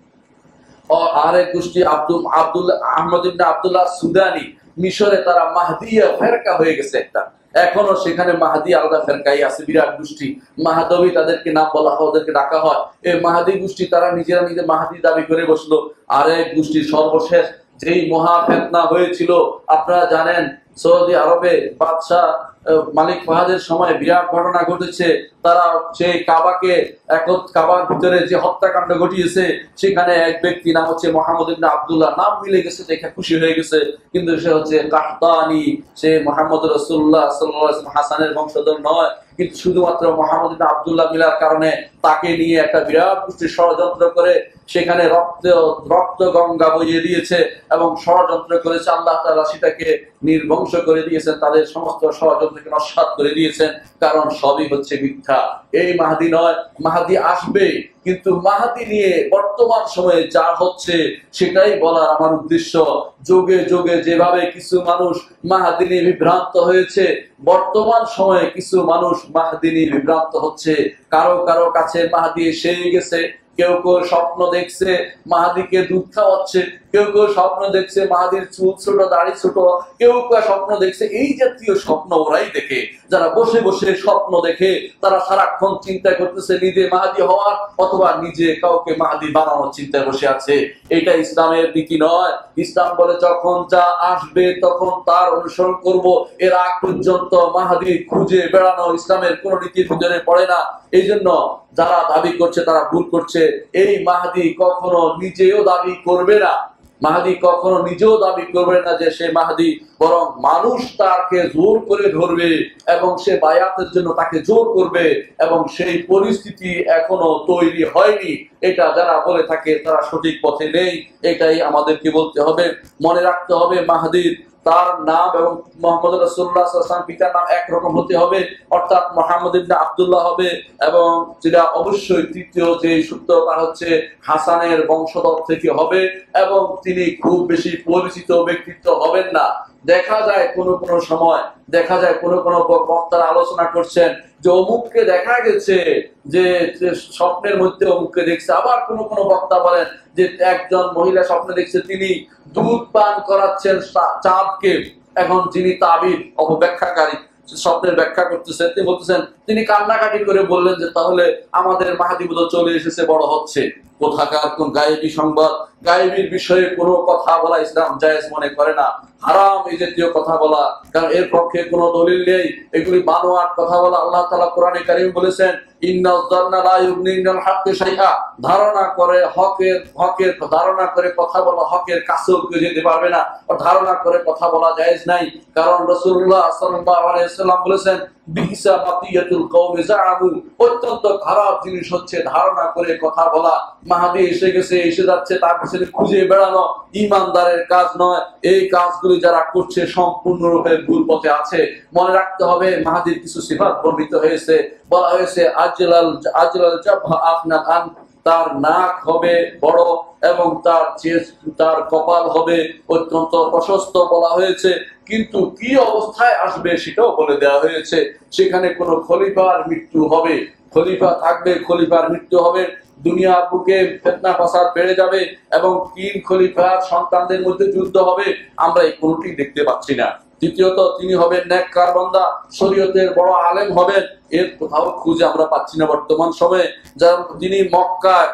আরেক গোষ্ঠী আব্দুল আব্দুল আহমদ ইবনে আব্দুল্লাহ সুদানি, মিশরে তারা মাহদিয়া ফেরকা হয়ে গেছে একটা, এখনো সেখানে মাহদি আলাদা ফেরকাই আছে, বিরাট গোষ্ঠী মাহাদবি তাদেরকে নাম বলা হয়, ওদেরকে ডাকা হয়। এই মাহাদি গোষ্ঠী তারা নিজেরা নিজে মাহাদি দাবি করে বসলো। আরেক গোষ্ঠী সর্বশেষ যেই মহা ফিতনা হয়েছিল আপনারা জানেন, সৌদি আরবে বাদশাহ মালিক ফাহাদের সময় বিরাট ঘটনা ঘটেছে। তারা সেই কাবাকে একত কাবার ভিতরে যে হত্যাকাণ্ড ঘটিয়েছে, সেখানে এক ব্যক্তি নাম হচ্ছে মুহাম্মদ ইবনে আব্দুল্লাহ, নাম মিলে গেছে দেখে খুশি হয়ে গেছে, কিন্তু সে হচ্ছে কাহতানি, সে মুহাম্মদ রাসূলুল্লাহ সাল্লাল্লাহু আলাইহি ওয়াসাল্লাম হাসানের বংশধর নয়। কিন্তু শুধুমাত্র মুহাম্মদ ইবনে আব্দুল্লাহ মিলার কারণে তাকে নিয়ে একটা বিরাট গোষ্ঠী ষড়যন্ত্র করে সেখানে রক্ত রক্ত গঙ্গা বইয়ে দিয়েছে এবং ষড়যন্ত্র করেছে। আল্লাহ তাআলা সেটাকে নির্বংশ করে দিয়েছেন, তাদের সমস্ত ষড়যন্ত্রকে নস্যাৎ করে দিয়েছেন, কারণ সবই হচ্ছে মিথ্যা। এই মাহদি নয়, মাহদি আসবে, কিন্তু মাহদি নিয়ে বর্তমান সময়ে যা হচ্ছে সেটাই বলার আমার উদ্দেশ্য। যুগে যুগে যেভাবে কিছু মানুষ মাহদি নিয়ে বিভ্রান্ত হয়েছে, বর্তমান সময়ে কিছু মানুষ মাহদি নিয়ে বিভ্রান্ত হচ্ছে। কারো কারো কাছে মাহদি এসে গেছে, কেউ কেউ স্বপ্ন দেখছে মাহাদিকে দুধ খাওয়াচ্ছে, কেউ কেউ স্বপ্ন দেখছে মাহাদির চুল ছোট, দাড়ি ছোট, কেউ কেউ স্বপ্ন দেখছে। এই জাতীয় স্বপ্ন ওরাই দেখে, যারা বসে বসে স্বপ্ন দেখে, তারা সারাক্ষণ চিন্তা করতেছে নিজে মাহাদি হওয়ার অথবা নিজে কাউকে মাহাদি বানানোর চিন্তায় বসে আছে। এটা ইসলামের নীতি নয়। ইসলাম বলে যখন যা আসবে তখন তার অনুসরণ করব, এর আগ পর্যন্ত মাহাদি খুঁজে বেড়ানো ইসলামের কোন নীতির ভিতরে পড়ে না। এই জন্য যারা দাবি করছে তারা ভুল করছে। এই মাহদি কখনো নিজেও দাবি করবে না, মাহদি কখনো নিজেও দাবি করবে না যে সে মাহদি, বরং মানুষ তাকে জোর করে ধরবে এবং সে বায়াতের জন্য তাকে জোর করবে, এবং সেই পরিস্থিতি এখনো তৈরি হয়নি। এটা যারা বলে থাকে তারা সঠিক পথে নেই, এটাই আমাদেরকে বলতে হবে। মনে রাখতে হবে মাহদির তার নাম এবং মুহাম্মদ রাসূলুল্লাহ সাল্লাল্লাহু আলাইহি ওয়াসাল্লাম পিতার নাম একরকম হতে হবে, অর্থাৎ মুহাম্মদ ইবনে আব্দুল্লাহ হবে, এবং যেটা অবশ্যই তৃতীয় যে সূত্র তা হচ্ছে হাসানের বংশধর থেকে হবে, এবং তিনি খুব বেশি পরিচিত ব্যক্তিত্ব হবেন না। দেখা যায় কোন কোন সময় দেখা যায় কোন কোন বক্তারা আলোচনা করছেন যে অমুককে দেখা গেছে যে স্বপ্নের মধ্যে অমুককে দেখছে, আবার কোন কোন বক্তা বলেন যে একজন মহিলা স্বপ্নে দেখছে তিনি দুধ পান করাচ্ছেন চাঁদকে। এখন যিনি তাবির অপব্যাখ্যাকারী স্বপ্নের ব্যাখ্যা করতেছেন, তিনি বলতেছেন, তিনি কান্নাকাটি করে বললেন যে তাহলে আমাদের মাহদি বোধ চলে এসেছে, বড় হচ্ছে। কোথাকার কোন গায়েবী সংবাদ, গায়েবীর বিষয়ে কোনো কথা বলা ইসলাম জায়েজ মনে করে না। হারাম এই জাতীয় কথা বলা, কারণ এর পক্ষে কোনো দলিল নেই। এগুলি বানোয়াট কথা বলা। আল্লাহ তাআলা কোরআনে কারীম বলেছেন, ইন্নাজ যান্না লা ইউগনি মিনাল হাক্কি শাইআ, ধারণা করে হকের হকের ধারণা করে কথা বলা হকের কাছেও কেউ যেতে পারবে না, ধারণা করে কথা বলা জায়েজ নাই। কারণ রাসূলুল্লাহ সাল্লাল্লাহু আলাইহি ওয়াসাল্লাম বলেছেন, বিসা মাতিয়াতুল কওমি জাআবু, অত্যন্ত খারাপ জিনিস হচ্ছে ধারণা করে কথা বলা। মাহদি এসে গেছে, এসে যাচ্ছে, তার পিছনে খুঁজে বেড়ানো ঈমানদারের কাজ নয়। এই কাজগুলি যারা করছে সম্পূর্ণরূপে ভুল পথে আছে। মনে রাখতে হবে মাহদির কিছু সিফাত বর্ণিত হয়েছে, বলা হয়েছে আজলাল আজলাল জাবহা আফনাল আন, তার নাক হবে বড় এবং তার তার কপাল হবে অত্যন্ত প্রশস্ত বলা হয়েছে, কিন্তু কি অবস্থায় আসবে সেটাও বলে দেওয়া হয়েছে। সেখানে কোনো খলিফার মৃত্যু হবে, খলিফা থাকবে, খলিফার মৃত্যু হবে। দুনিয়ার বুকে ফিতনা ফাসাদ বেড়ে যাবে এবং তিন খলিফার সন্তানদের মধ্যে যুদ্ধ হবে, আমরা এই কোনটি দেখতে পাচ্ছি না। দ্বিতীয়ত তিনি হবেন নেককার বান্দা, শরীয়তের বড় আলেম হবেন, এর কোথাও খুঁজে আমরা পাচ্ছি না বর্তমান সময়ে। যার তিনি মক্কায়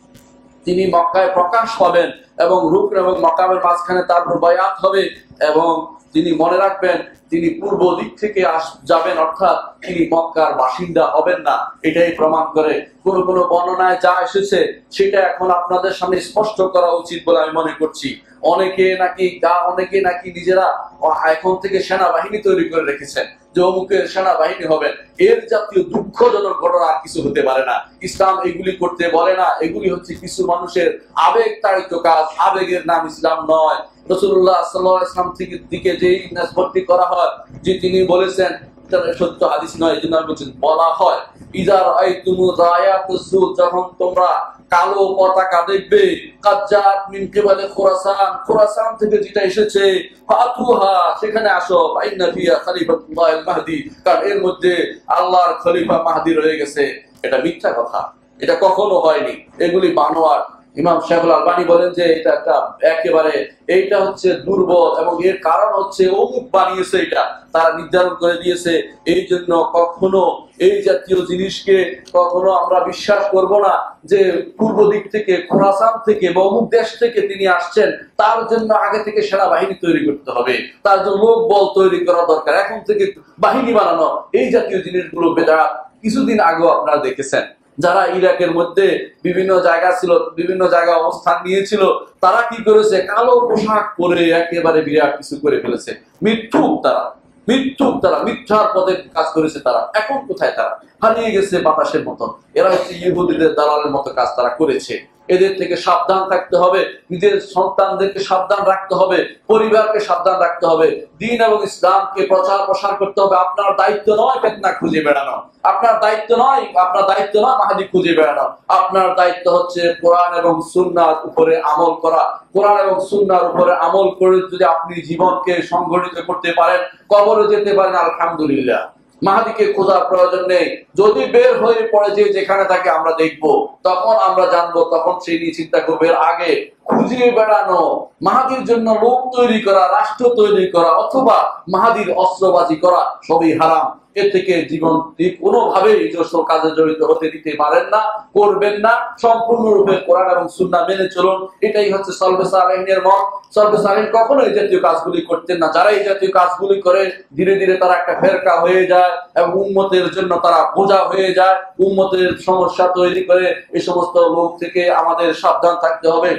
তিনি মক্কায় প্রকাশ পাবেন এবং রুকন এবং মাকামের মাঝখানে তার বায়াত হবে এবং তিনি মনে রাখবেন তিনি পূর্ব দিক থেকে আস যাবেন, অর্থাৎ তিনি মক্কার বাসিন্দা হবেন না। এটাই প্রমাণ করে কোন কোন বর্ণনায় যা এসেছে সেটা এখন আপনাদের সামনে স্পষ্ট করা উচিত বলে আমি মনে করছি। অনেকে নাকি গা অনেকে নাকি নিজেরা এখন থেকে সেনাবাহিনী তৈরি করে রেখেছেন যে অমুকের সেনাবাহিনী হবেন। এর জাতীয় দুঃখজনক ঘটনা আর কিছু হতে পারে না। ইসলাম এগুলি করতে বলে না। এগুলি হচ্ছে কিছু মানুষের আবেগ তাড়িত কাজ। আবেগের নাম ইসলাম নয়। রাসূলুল্লাহ সাল্লাল্লাহু আলাইহি ওয়াসাল্লাম থেকে দিকে যেই নিসবত করা হয় যে তিনি বলেছেন, এটা সত্য হাদিস নয়, এই জন্য আমি বলছি, বলা হয় ইযা রাআইতুমু রায়াতুজ যুদ, যখন তোমরা কালো পতাকা দেখবে, কাজ্জাত মিন কিবালে খুরাসান, খুরাসান থেকে যেটা এসেছে, ফাতুহা, সেখানে আসো, ফাইন্না ফিয়া খলিফাতুল্লাহিল মাহদি, কারণ এর মধ্যে আল্লাহর খলিফা মাহদি রয়ে গেছে। এটা মিথ্যা কথা, এটা কখনো হয়নি, এগুলি বানোয়ার। ইমাম শাইখুল আলবানী বলেন যে এটা একটা একেবারে এইটা হচ্ছে দুর্বল এবং এর কারণ হচ্ছে অমুক বানিয়েছে, এটা তারা নির্ধারণ করে দিয়েছে। এই জন্য কখনো এই জাতীয় জিনিসকে কখনো আমরা বিশ্বাস করব না যে পূর্ব দিক থেকে খোরাসান থেকে বা অমুক দেশ থেকে তিনি আসছেন, তার জন্য আগে থেকে সেনাবাহিনী তৈরি করতে হবে, তার জন্য লোক বল তৈরি করা দরকার, এখন থেকে বাহিনী বানানো, এই জাতীয় জিনিসগুলো বেদাত। কিছুদিন আগেও আপনারা দেখেছেন যারা ইরাকের মধ্যে বিভিন্ন জায়গা ছিল, বিভিন্ন জায়গায় অবস্থান নিয়েছিল, তারা কি করেছে, কালো পোশাক পরে একেবারে বিরাট কিছু করে ফেলেছে। মিথ্যুক তারা, মিথ্যুক তারা, মিথ্যার পথে কাজ করেছে তারা। এখন কোথায় তারা? হারিয়ে গেছে বাতাসের মতো। এরা হচ্ছে ইহুদিদের দালালের মতো কাজ তারা করেছে। এদের থেকে সাবধান থাকতে হবে, নিজের সন্তানদেরকে সাবধান রাখতে হবে, পরিবারকে সাবধান রাখতে হবে, দ্বীন এবং ইসলামকে প্রচার প্রসার করতে হবে। আপনার দায়িত্ব নয় ফিতনা খুঁজে বেড়ানো, আপনার দায়িত্ব নয় আপনার দায়িত্ব নয় মাহদি খুঁজে বেড়ানো। আপনার দায়িত্ব হচ্ছে কোরআন এবং সুন্নাহর উপরে আমল করা। কোরআন এবং সুন্নাহর উপরে আমল করে যদি আপনি জীবনকে সংগঠিত করতে পারেন, কবরে যেতে পারেন, আলহামদুলিল্লাহ। মাহদিকে খোঁজার প্রয়োজন নেই। যদি বের হয়ে পড়ে যে যেখানে থাকে আমরা দেখব, তখন আমরা জানবো, তখন সেই নিয়ে চিন্তা করবে। এর আগে খুঁজে বেড়ানো, মাহাদির জন্য লোক তৈরি করা, রাষ্ট্র তৈরি করা অথবা মাহাদির অস্ত্রবাজি করা সবই হারাম। এর থেকে জীবন কোনোভাবেই নিজস্ব কাজে জড়িত হতে দিতে পারেন না, করবেন না। সম্পূর্ণরূপে কোরআন এবং সুন্নাহ মেনে চলুন। এটাই হচ্ছে সালফে সালেহিনের মত। সালফে সালেহিন কখনো এই জাতীয় কাজগুলি করতেন না। যারা এই জাতীয় কাজগুলি করে ধীরে ধীরে তারা একটা ফেরকা হয়ে যায় এবং উম্মতের জন্য তারা বোঝা হয়ে যায়, উম্মতের সমস্যা তৈরি করে। এই সমস্ত লোক থেকে আমাদের সাবধান থাকতে হবে।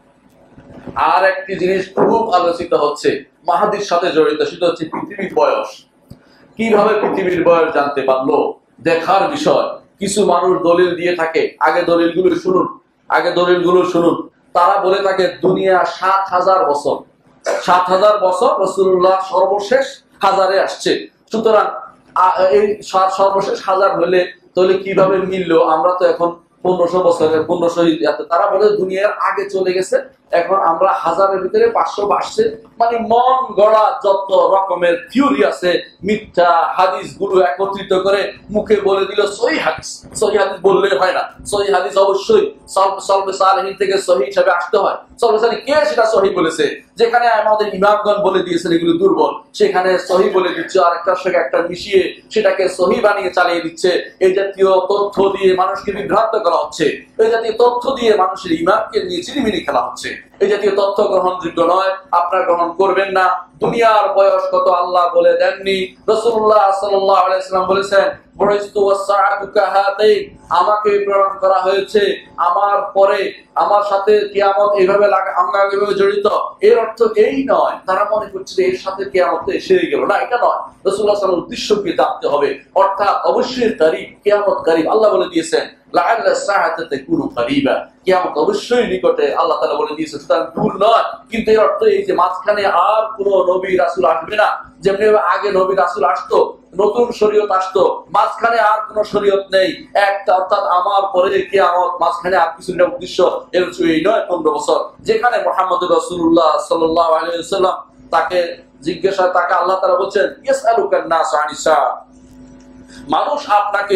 আর একটি জিনিস খুব আলোচিত হচ্ছে মাহাদির সাথে জড়িত, সেটা হচ্ছে পৃথিবীর বয়স। কিভাবে পৃথিবীর বয়স জানতে পারলো? দেখার বিষয়। কিছু মানুষ দলিল দিয়ে থাকে, আগে দলিলগুলো শুনুন, আগে দলিলগুলো শুনুন। তারা বলে থাকে দুনিয়া সাত হাজার বছর, সাত হাজার বছর রাসূলুল্লাহ সর্বশেষ হাজারে আসছে। সুতরাং এই সর্বশেষ হাজার হলে তাহলে কিভাবে মিললো? আমরা তো এখন পনেরোশো বছরের পনেরোশো, তারা বলে দুনিয়ার আগে চলে গেছে, এখন আমরা হাজারের ভিতরে পাঁচশো বাড়ছে। মানে মন গড়া যত রকমের থিওরি আছে, মিথ্যা হাদিস গুলো একত্রিত করে মুখে বলে দিল সহিহ হাদিস। সহিহ হাদিস বললে হয় না, সহিহ হাদিস অবশ্যই সালফে সালেহিন থেকে সহিহ হিসেবে আসতে হয়। সালফে সালেহিন কে সেটা সহিহ বলেছে? যেখানে আমাদের ইমামগণ বলে দিয়েছেন এগুলো দুর্বল, সেখানে সহিহ বলে দিচ্ছে, আর একটার সঙ্গে একটা মিশিয়ে সেটাকে সহিহ বানিয়ে চালিয়ে দিচ্ছে। এই জাতীয় তথ্য দিয়ে মানুষকে বিভ্রান্ত করা হচ্ছে, এই জাতীয় তথ্য দিয়ে মানুষের ইমামকে নিয়ে চিনিমিনি খেলা হচ্ছে। এই জাতীয় তথ্য গ্রহণযোগ্য নয়, আপনারা গ্রহণ করবেন না। দুনিয়ার বয়স কত আল্লাহ বলে দেননি। রাসূলুল্লাহ সাল্লাল্লাহু আলাইহি ওয়াসাল্লাম বলেছেন, বুইস্তু ওয়াসসাআতু কাহাতাইন, আমাকে প্রেরণ করা হয়েছে, আমার পরে আমার সাথে কিয়ামত এইভাবে আঙ্গাঙ্গিভাবে জড়িত। এর অর্থ এই নয় তারা মনে করছে এর সাথে কিয়ামত এসে গেল, না, এটা নয়। রাসূলুল্লাহ সাল্লাল্লাহু আলাইহি ওয়াসাল্লাম উদ্দেশ্যকে জানতে হবে, অর্থাৎ অবশ্যই কারীব, কিয়ামত কারীব। আল্লাহ বলে দিয়েছেন লাআল্লা সাআতা তাকুনু কারীবা, কিয়ামত অবশ্যই নিকটে, আল্লাহ তাআলা বলে দিয়েছেন, সুতরাং দূর নয়। কিন্তু এর অর্থ এই যে মাঝখানে আর কোনো নবী রাসূল আসবে না। যেমনি আগে নবী রাসূল আসতো, নতুন শরীয়ত আসতো, মাঝখানে আর কোনো শরীয়ত নেই একটা, অর্থাৎ আমার পরে কিয়ামত, মাঝখানে আর কিছু নেই। উদ্দেশ্য এর এই নয় পনেরো বছর, যেখানে মুহাম্মদুর রাসূলুল্লাহ সাল্লাল্লাহু আলাইহি ওয়াসাল্লাম তাকে জিজ্ঞাসা, তাকে আল্লাহ তাআলা বলছেন ইয়াসআলুকান নাস আনিস সাআ, মানুষ আপনাকে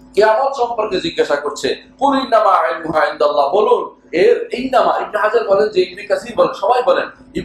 কিয়ামত সম্পর্কে জিজ্ঞাসা করছে। কুল ইন্নামা ইলমুহা ইনদাল্লাহ, বলুন এর ইন্নামা, ইবনে হাজার বলেন যে, ইবনে কাসির বলেন, সবাই বলেন,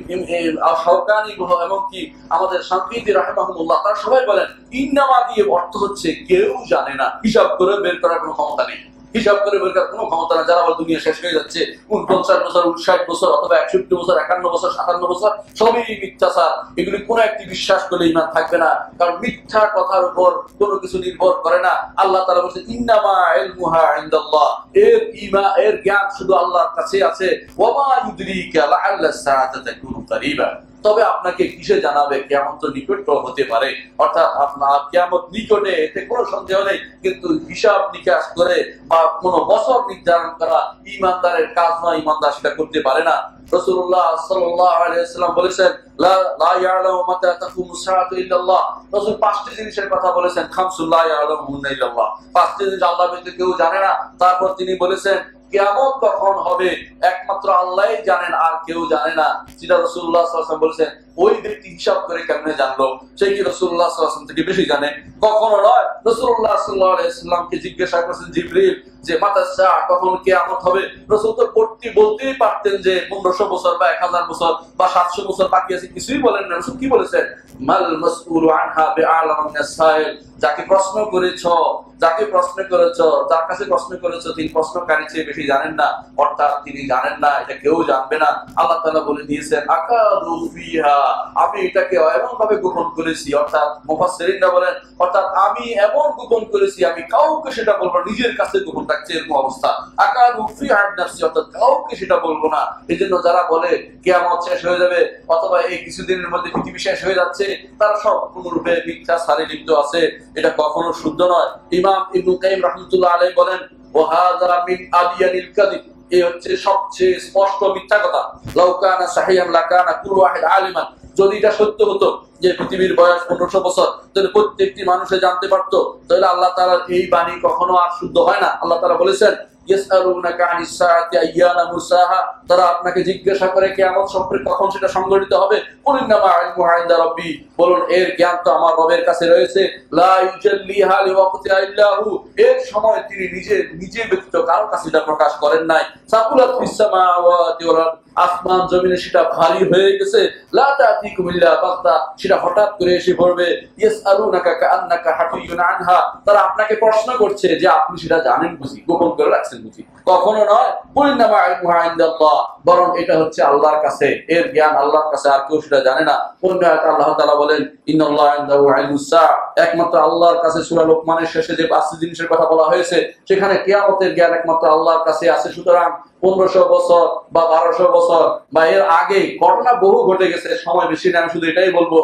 শাওকানি এবং কি আমাদের শানকিতি রাহিমাহুল্লাহ, তারা সবাই বলেন ইন্নামা দিয়ে অর্থ হচ্ছে কেউ জানে না, হিসাব করে বের করার কোনো ক্ষমতা নেই, হিসাব করে বের করার কোনো ক্ষমতা না। যারা বলে দুনিয়া শেষ হয়ে যাচ্ছে, উনপঞ্চাশ বছর, উনষাট বছর, অথবা একষট্টি বছর, একান্ন বছর, সাতান্ন বছর, সবই মিথ্যাচার। এগুলি কোনো একটি বিশ্বাস করলে ইমান থাকবে না, কারণ মিথ্যা কথার উপর কোনো কিছু নির্ভর করে না। আল্লাহ তাআলা বলেছেন ইন্নামা ইলমুহা ইনদাল্লাহ, এর ইমা এর জ্ঞান শুধু আল্লাহর কাছে আছে। ওয়ামা ইউদরিকা লাআল্লা সাআতা তাকুনু কারীবা, তবে আপনাকে কিসে জানাবে কিয়ামত তো নিকট হতে পারে, অর্থাৎ আপনার কিয়ামত নিকটে, এতে কোনো সন্দেহ নেই। কিন্তু হিসাব নিকাশ করে বা কোনো বছর নির্ধারণ করা ঈমানদারের কাজ নয়, ঈমানদার সেটা করতে পারে না। রাসূলুল্লাহ সাল্লাল্লাহু আলাইহি ওয়াসাল্লাম বলেছেন লা লা ইয়ালামু মাতা তাকুমু সাআতু ইল্লাল্লাহ, রাসূল পাঁচটি জিনিসের কথা বলেছেন, খামসুল লা ইয়ালামুহুন্না ইল্লাল্লাহ, পাঁচটি জিনিস আল্লাহ ব্যতীত কেউ জানে না। তারপর তিনি বলেছেন কিয়ামত কখন হবে একমাত্র আল্লাহই জানেন, আর কেউ জানে না। যেটা রাসূলুল্লাহ সাল্লাল্লাহু আলাইহি ওয়াসাল্লাম বলেছেন, ওই ব্যক্তি হিসাব করে কেমনে জানলো, সে কি রাসূলুল্লাহ সাল্লাল্লাহু আলাইহি ওয়াসাল্লাম থেকে বেশি জানে? কখনো নয়। রাসূলুল্লাহ সাল্লাল্লাহু আলাইহি ওয়াসাল্লামকে জিজ্ঞাসা করেছেন জিবরিল যে মাতা সাআ, কখন কিয়ামত হবে? রাসূল তো পড়তে বলতেই পারতেন যে পনেরোশো বছর বা এক হাজার বছর বা সাতশো বছর বাকি আছে, কিছুই বলেন না। রাসূল কি বলেছেন? মাল মাসউলু আনহা বিআলাম মিনাস সাইল, যাকে প্রশ্ন করেছো, যাকে প্রশ্ন করেছো, যার কাছে প্রশ্ন করেছো, তিনি প্রশ্নকারী চেয়ে বেশি জানেন না, অর্থাৎ তিনি জানেন না, এটা কেউ জানবে না। আল্লাহ তাআলা বলে দিয়েছেন আকাদু ফিহা, আমি এটাকে এমন ভাবে গোপন করেছি, অর্থাৎ মুফাসসিরিনরা বলেন অর্থাৎ আমি এমন গোপন করেছি, আমি কাউকে সেটা বলবো, নিজের কাছে গোপন রাখছি, এরকম অবস্থা। আকাদু ফিহা নাফসি, অর্থাৎ কাউকে সেটা বলবো না। এজন্য যারা বলে কিয়ামত শেষ হয়ে যাবে অথবা এই কিছুদিনের মধ্যে পৃথিবী শেষ হয়ে যাচ্ছে, তারা সম্পূর্ণরূপে মিথ্যা সারে লিপ্ত আছে, এটা কখনো শুদ্ধ নয়। ইমাম ইবনে কাইয়িম রাহমাতুল্লাহ আলাইহি বলেন ওয়াহাযা মিন আবিয়ানিল কাযিব, এই হচ্ছে সবচেয়ে স্পষ্ট মিথ্যা কথা। লাউ কানা সাহিয়ান লাকানা কুল্লু ওয়াহিদ আলিমান, যদি এটা সত্য হতো যে পৃথিবীর বয়স পনেরোশো বছর, তাহলে প্রত্যেকটি মানুষে জানতে পারতো, তাহলে আল্লাহ তাআলার এই বাণী কখনো আর শুদ্ধ হয় না। আল্লাহ তাআলা বলেছেন ইয়াসআলুনাকা আনিস সাআতি আইয়ানা মুরসাহা, তারা আপনাকে জিজ্ঞাসা করে কিয়ামত সম্পর্কে কখন সেটা সংঘটিত হবে। কুল ইন্নামা ইলমুহা ইনদা রাব্বি, বলুন এর জ্ঞান তো আমার রবের কাছে রয়েছে। লা ইউজাল্লিহা লিওয়াক্তিহা ইল্লা হু, এর সময় তিনি নিজে নিজে ব্যতীত কারো কাছে এটা প্রকাশ করেন নাই। সাকুলাত ফিস সামাওয়াতি ওয়াল আরদ, আসমান জমিনে সেটা ভারী হয়ে গেছে। লা তাতিকুম ইল্লা বাগতা, সেটা হঠাৎ করে এসে পড়বে। ইয়াসআলুনাকা কাআন্নাকা হাফিয়ুন আনহা, তারা আপনাকে প্রশ্ন করছে যে আপনি সেটা জানেন বুঝি, গোপন করে রাখছেন বুঝি। কখনো নয়। কুল ইন্নামা ইলমুহা ইনদাল্লাহ, বরং এটা হচ্ছে আল্লাহর কাছে, এর জ্ঞান আল্লাহর কাছে, আর কেউ সেটা জানে না। অন্য আয়াতে আল্লাহ তাআলা বলেন ইন্নাল্লাহা ইনদাহু ইলমুস সাআ, একমাত্র আল্লাহর কাছে সূরা লোকমানের শেষে যে পাঁচটি জিনিসের কথা বলা হয়েছে, সেখানে কিয়ামতের জ্ঞান একমাত্র আল্লাহর কাছে আছে। সুতরাং পনেরোশো বছর বা বারোশো বছর বা এর আগে ঘটনা বহু ঘটে গেছে, সময় বেশি না। আমি শুধু এটাই বলবো,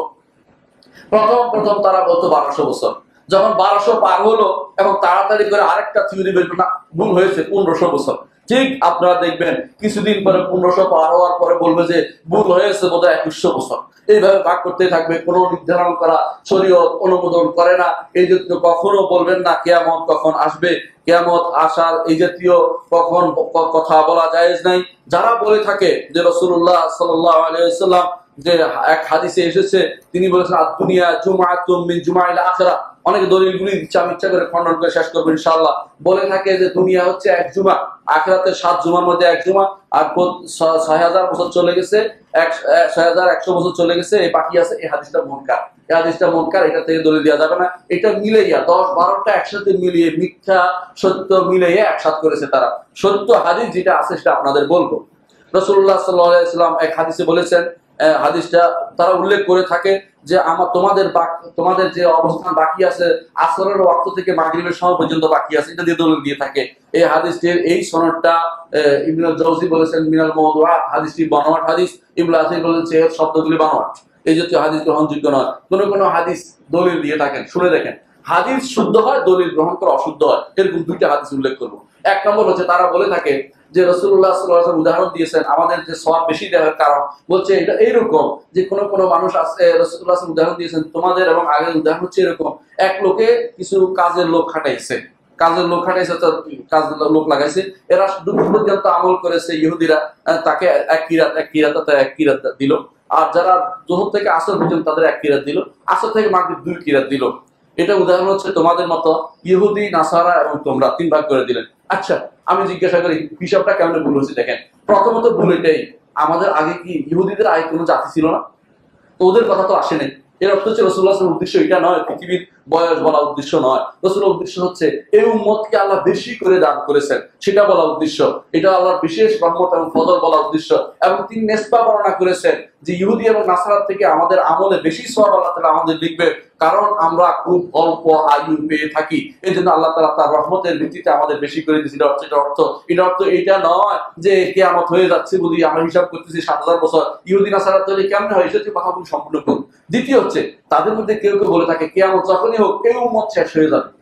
প্রথম প্রথম তারা বলতো বারোশো বছর, যখন বারোশো পার হলো এবং তাড়াতাড়ি করে আরেকটা থিওরি বের না, ভুল হয়েছে পনেরোশো বছর। ঠিক আপনারা দেখবেন কিছুদিন পরে পনেরোশো পার হওয়ার পরে বলবে যে ভুল হয়েছে বোধহয় একুশশো বছর। এইভাবে ভাগ করতে থাকবে, কোনো নির্ধারণ করা শরীয়ত অনুমোদন করে না। এই জন্য কখনো বলবেন না কিয়ামত কখন আসবে, কিয়ামত আসার এই জাতীয় কখন কথা বলা জায়েজ নাই। যারা বলে থাকে যে রাসূলুল্লাহ সাল্লাল্লাহু আলাইহি ওয়াসাল্লাম যে এক হাদিসে এসেছে, তিনি বলেছেন আদ-দুনিয়া জুমআতুম মিন জুমাইল আখিরা, অনেক দলিলগুলি ইচ্ছা ইচ্ছা করে খণ্ডন করে শেষ করবো ইনশাআল্লাহ। বলে থাকে যে দুনিয়া হচ্ছে এক জুমা, আখিরাতের সাত জুমার মধ্যে এক জুমা, আর ছয় হাজার বছর চলে গেছে, এক ছয় হাজার একশো বছর চলে গেছে, এই বাকি আছে। এই হাদিসটা মুনকার, এই হাদিসটা মুনকার, এটা থেকে দলিল দেওয়া যাবে না। এটা মিলাইয়া দশ বারোটা একসাথে মিলিয়ে মিথ্যা সত্য মিলাইয়া একসাথ করেছে তারা। সত্য হাদিস যেটা আছে সেটা আপনাদের বলবো। রাসূলুল্লাহ সাল্লাল্লাহু আলাইহি ওয়াসাল্লাম এক হাদিসে বলেছেন, হাদিসটা তারা উল্লেখ করে থাকে যে আমার তোমাদের তোমাদের যে অবস্থান বাকি আছে আসরের ওয়াক্ত থেকে মাগরিবের সময় পর্যন্ত বাকি আছে, এটা দিয়ে দলিল দিয়ে থাকে। এই হাদিসটির এই সনদটা ইবনে জাওজি বলেছেন মিনাল মাওদুআত, হাদিসটি বানোয়াট হাদিস। ইবনে আসির বলেছে এর শব্দগুলি বানোয়াট, এই জাতীয় হাদিস গ্রহণযোগ্য নয়। কোন কোন হাদিস দলিল দিয়ে থাকেন, শুনে দেখেন। হাদিস শুদ্ধ হয়, দলিল গ্রহণ করা অশুদ্ধ হয়। এরকম দুইটা হাদিস উল্লেখ করবো। এক নম্বর হচ্ছে তারা বলে থাকে যে রাসূলুল্লাহ সাল্লাল্লাহু আলাইহি ওয়াসাল্লাম উদাহরণ দিয়েছেন আমাদের যে সওয়াব বেশি দেওয়ার কারণ, বলছে এটা এইরকম যে কোন কোন মানুষ আছে, রাসূলুল্লাহ সাল্লাল্লাহু আলাইহি ওয়াসাল্লাম উদাহরণ দিয়েছেন তোমাদের এবং আগের উদাহরণ হচ্ছে এরকম, এক লোকে কিছু কাজের লোক খাটাইছে, কাজের লোক খাটাইছে তো কাজের লোক লাগাইছে, এরা দুপুর পর্যন্ত আমল করেছে ইহুদিরা, তাকে এক কিরাত এক কিরাত এক কিরাত দিল। আর যারা যোহর থেকে আসর পর্যন্ত তাদের এক কিরাত দিল, আসর থেকে মাগরিব দুই কিরাত দিল। এটা উদাহরণ হচ্ছে তোমাদের মতো ইহুদি, নাসারা এবং তোমরা তিন ভাগ করে দিলেন। আচ্ছা, আমি জিজ্ঞাসা করি হিসাবটা কেমন ভুল হচ্ছে? দেখেন, প্রথমত ভুল এটাই, আমাদের আগে কি ইহুদিদের আগে কোনো জাতি ছিল না? তো ওদের কথা তো আসে নাই। এর অর্থ হচ্ছে রাসূলুল্লাহর উদ্দেশ্য এটা নয়, পৃথিবীর বয়স বলা উদ্দেশ্য নয়। রাসূলের উদ্দেশ্য হচ্ছে এই উম্মতকে আল্লাহ বেশি করে দান করেছেন, সেটা বলা উদ্দেশ্য। এটা আল্লাহর বিশেষ রহমত এবং ফজল বলা উদ্দেশ্য। এবং তিনি নেসবা বর্ণনা করেছেন যে ইহুদি এবং নাসারা থেকে আমাদের আমলে বেশি সওয়াব আল্লাহ তাআলা আমাদের লিখবে, কারণ আমরা খুব অল্প আয়ু পেয়ে থাকি। এই জন্য আল্লাহ তাআলা তার রহমতের ভিত্তিতে আমাদের বেশি করে দিয়েছিল। এটা অর্থ এটা অর্থ এটা নয় যে কিয়ামত হয়ে যাচ্ছে বলি আমরা হিসাব করতেছি সাত হাজার বছর, ইহুদি নাসারা তৈরি কেমন হয়, এটা কথা বলি সম্পূর্ণ ভুল। দ্বিতীয় হচ্ছে, তাদের মধ্যে কেউ কেউ বলে থাকে কিয়ামত যখনই হোক এই উম্মত শেষ হয়ে যাবে,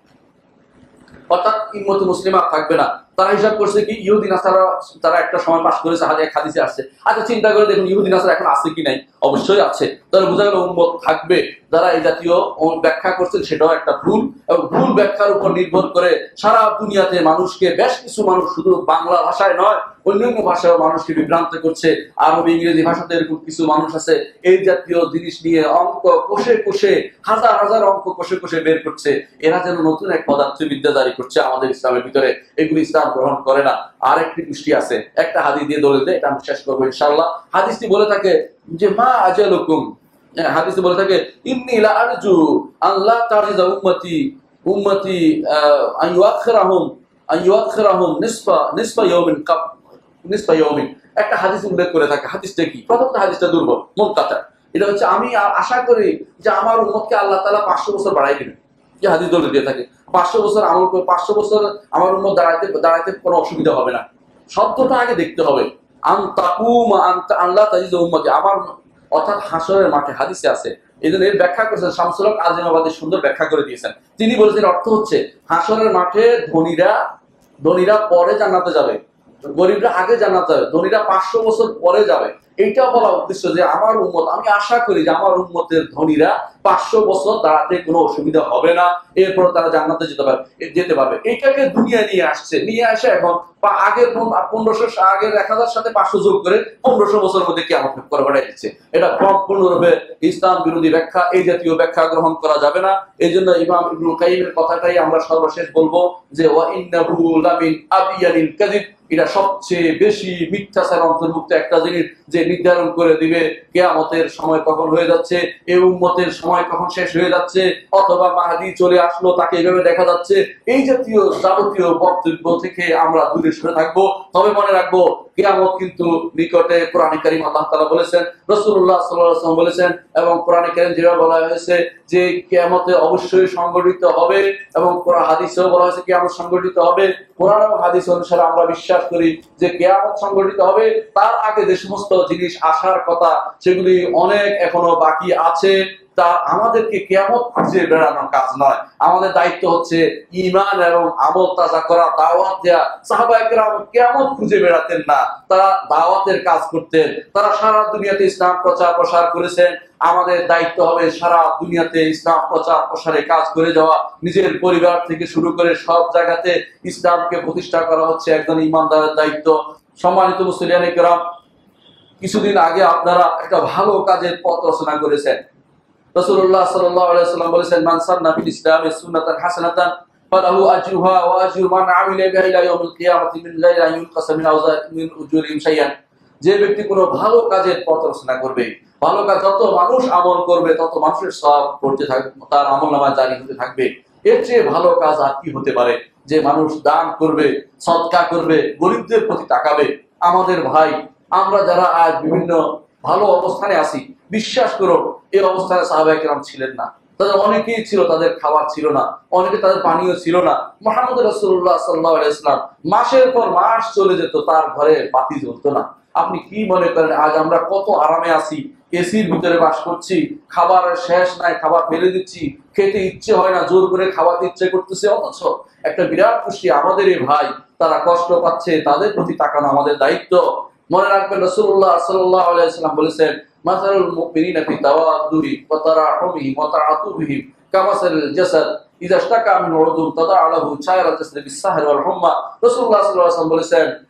অর্থাৎ উম্মতে মুসলিমা থাকবে না। তারা হিসাব করছে কি ইহুদি নাসারা তারা একটা সময় পাস করেছে, এক হাদিসে আসছে। আচ্ছা, চিন্তা করে দেখুন ইহুদি নাসারা এখন আছে কি নাই? অবশ্যই আছে। তাহলে বোঝা গেল উম্মত থাকবে। যারা এই জাতীয় ব্যাখ্যা করছেন সেটাও একটা ভুল, এবং ভুল ব্যাখ্যার উপর নির্ভর করে সারা দুনিয়াতে মানুষকে, বেশ কিছু মানুষ শুধু বাংলা ভাষায় নয় অন্যান্য ভাষায় মানুষকে বিভ্রান্ত করছে। আরবি, ইংরেজি ভাষাতে এরকম কিছু মানুষ আছে এই জাতীয় জিনিস নিয়ে অঙ্ক কষে কষে, হাজার হাজার অঙ্ক কষে কষে বের করছে। এরা যেন নতুন এক পদার্থবিদ্যা জারি করছে আমাদের ইসলামের ভিতরে। এগুলি ইসলাম গ্রহণ করে না। আর একটি গোষ্ঠী আছে, একটা হাদিস দিয়ে দলে দেয়, এটা আমি শেষ করবো ইনশাআল্লাহ। হাদিসটি বলে থাকে যে মা আজালুকুম, হাদিসে বলে থাকে ইন্নী লা আরজু আল্লাহ তাজিজা উম্মতি উম্মতি আইয়ুআখিরাহুম আইয়ুআখিরাহুম নিসফা নিসফা ইয়াউমিন কাব নিসফা ইয়াউমিন। একটা হাদিস উল্লেখ করে থাকে। হাদিসটা কি? প্রথমত হাদিসটা দুর্বল, মুনকাতা। এটা হচ্ছে আমি আশা করি যে আমার উম্মতকে আল্লাহ তাআলা পাঁচশো বছর বাড়াই দিবেন। যে হাদিস দলে দিয়ে থাকে পাঁচশো বছর আমল করে পাঁচশো বছর আমার উম্মত দাঁড়াইতে দাঁড়াইতে কোনো অসুবিধা হবে না। শব্দটা আগে দেখতে হবে, আন তাকুম আনতা আল্লাহ তাজিজা উম্মতি, আমার অর্থাৎ হাসরের মাঠে। হাদিসে আছে। এই জন্য এর ব্যাখ্যা করেছেন শামসুল হক আজিমাবাদী, সুন্দর ব্যাখ্যা করে দিয়েছেন। তিনি বলেছেন অর্থ হচ্ছে হাসরের মাঠে ধনীরা ধনীরা পরে জান্নাতে যাবে, গরিবরা আগে জান্নাতে যাবে, ধনীরা পাঁচশো বছর পরে যাবে। এইটা বলা উদ্দেশ্য যে আমার উম্মত, আমি আশা করি যে আমার উম্মতের ধনীরা পাঁচশো বছর দাঁড়াতে কোনো অসুবিধা হবে না, এরপর তারা জান্নাতে যেতে পারবে যেতে পারবে এটাকে দুনিয়া নিয়ে আসছে। নিয়ে আসে এখন আগের পনেরোশো আগের এক হাজার সাথে পাঁচশো যোগ করে পনেরোশো বছরের মধ্যে কি আমার করে বাড়াই দিচ্ছে। এটা সম্পূর্ণরূপে ইসলাম বিরোধী ব্যাখ্যা। এই জাতীয় ব্যাখ্যা গ্রহণ করা যাবে না। এই জন্য ইমাম ইবনুল কাইয়িমের কথাটাই আমরা সর্বশেষ বলবো যে ওয়া ইন্নাহু লামিন আবিয়ানিল কাযিব, এটা সবচেয়ে বেশি মিথ্যাচার অন্তর্ভুক্ত একটা জিনিস যে নির্ধারণ করে দিবে কিয়ামতের সময় কখন হয়ে যাচ্ছে, এই উম্মতের সময় কখন শেষ হয়ে যাচ্ছে, অথবা মাহদী চলে আসলো তাকে এইভাবে দেখা যাচ্ছে। এই জাতীয় যাবতীয় বক্তব্য থেকে আমরা দূরে সরে থাকবো। তবে মনে রাখবো কিয়ামত কিন্তু নিকটে। কোরআন কারীম আল্লাহ তাআলা বলেছেন, রাসূলুল্লাহ সাল্লাল্লাহু আলাইহি ওয়াসাল্লাম বলেছেন, এবং কোরআন কারীম যেভাবে বলা হয়েছে যে কিয়ামতে অবশ্যই সংঘটিত হবে, এবং কোরআন হাদিসেও বলা হয়েছে কিয়ামত সংঘটিত হবে। কোরআন এবং হাদিস অনুসারে আমরা বিশ্বাস করি যে কিয়ামত সংঘটিত হবে। তার আগে যে সমস্ত জিনিস আসার কথা সেগুলি অনেক এখনো বাকি আছে। তা আমাদেরকে কিয়ামত খুঁজে বেড়ানোর কাজ নয়। আমাদের দায়িত্ব হচ্ছে ঈমান এবং আমল তাজা করা, দাওয়াত দেয়া। সাহাবায়ে কেরাম কিয়ামত খুঁজে বেড়াতেন না, তারা দাওয়াতের কাজ করতেন। তারা সারা দুনিয়াতে ইসলাম প্রচার প্রসার করেছেন। আমাদের দায়িত্ব হবে সারা দুনিয়াতে ইসলাম প্রচার প্রসারে কাজ করে যাওয়া। নিজের পরিবার থেকে শুরু করে সব জায়গাতে ইসলামকে প্রতিষ্ঠা করা হচ্ছে একজন ঈমানদারের দায়িত্ব। সম্মানিত মুসলিয়ানে কেরাম, কিছুদিন আগে আপনারা একটা ভালো কাজের পথ রচনা করেছেন। রাসূলুল্লাহ সাল্লাল্লাহু আলাইহি ওয়াসাল্লাম বলেছেন, মান সান্না ফিল ইসলামি সুন্নাতান হাসানাতান ফালাহু আজরুহা ওয়া আজরু মান আমিলা বিহা ইলা ইয়াউমিল কিয়ামাতি মিন গায়রি আন ইউনকাসা মিন আওজা মিন উজুরিহিম শাইআন। যে ব্যক্তি কোনো ভালো কাজের পথ রচনা করবে, ভালো কাজ যত মানুষ আমল করবে তত মানুষের সওয়াব পড়তে থাকবে, তার আমলনামা জারি হতে থাকবে। এর চেয়ে ভালো কাজ আর কি হতে পারে? যে মানুষ দান করবে, সদকা করবে, গরিবদের প্রতি তাকাবে। আমাদের ভাই, আমরা যারা আজ বিভিন্ন ভালো অবস্থানে আছি, বিশ্বাস করো এই অবস্থানে সাহাবায়ে কেরাম ছিলেন না। তাদের অনেকেই ছিল, তাদের খাবার ছিল না, অনেকে তাদের পানীয় ছিল না। মুহাম্মদ রাসূলুল্লাহ সাল্লাল্লাহু আলাইহি ওয়াসাল্লাম মাসের পর মাস চলে যেত, তার ঘরে বাতি জ্বলতো না। আপনি কি মনে করেন আজ আমরা কত আরামে আছি, এসির ভিতরে বাস করছি, খাবারের শেষ নাই, খাবার ফেলে দিচ্ছি, খেতে ইচ্ছে হয় না, জোর করে খাওয়াতে ইচ্ছে করতেছে। অথচ একটা বিরাট খুশি আমাদের এই ভাই, তারা কষ্ট পাচ্ছে, তাদের প্রতি তাকানো আমাদের দায়িত্ব। মনে রাখবেন রাসূলুল্লাহ সাল্লাল্লাহু আলাইহি ওয়াসাল্লাম বলেছেন, মাসালুল মুমিনিনা ফি তাওয়াদ্দুহি ওয়া তারাহুমিহি ওয়া তাআতুবিহি কামাসালিল জাসাদ ইযা ইশতাকা মিন উযুন তাদাআ লাহু সায়রা জাসদি বিস-সাহরি ওয়াল হুম্মা। রাসূলুল্লাহ সাল্লাল্লাহু আলাইহি ওয়াসাল্লাম বলেছেন,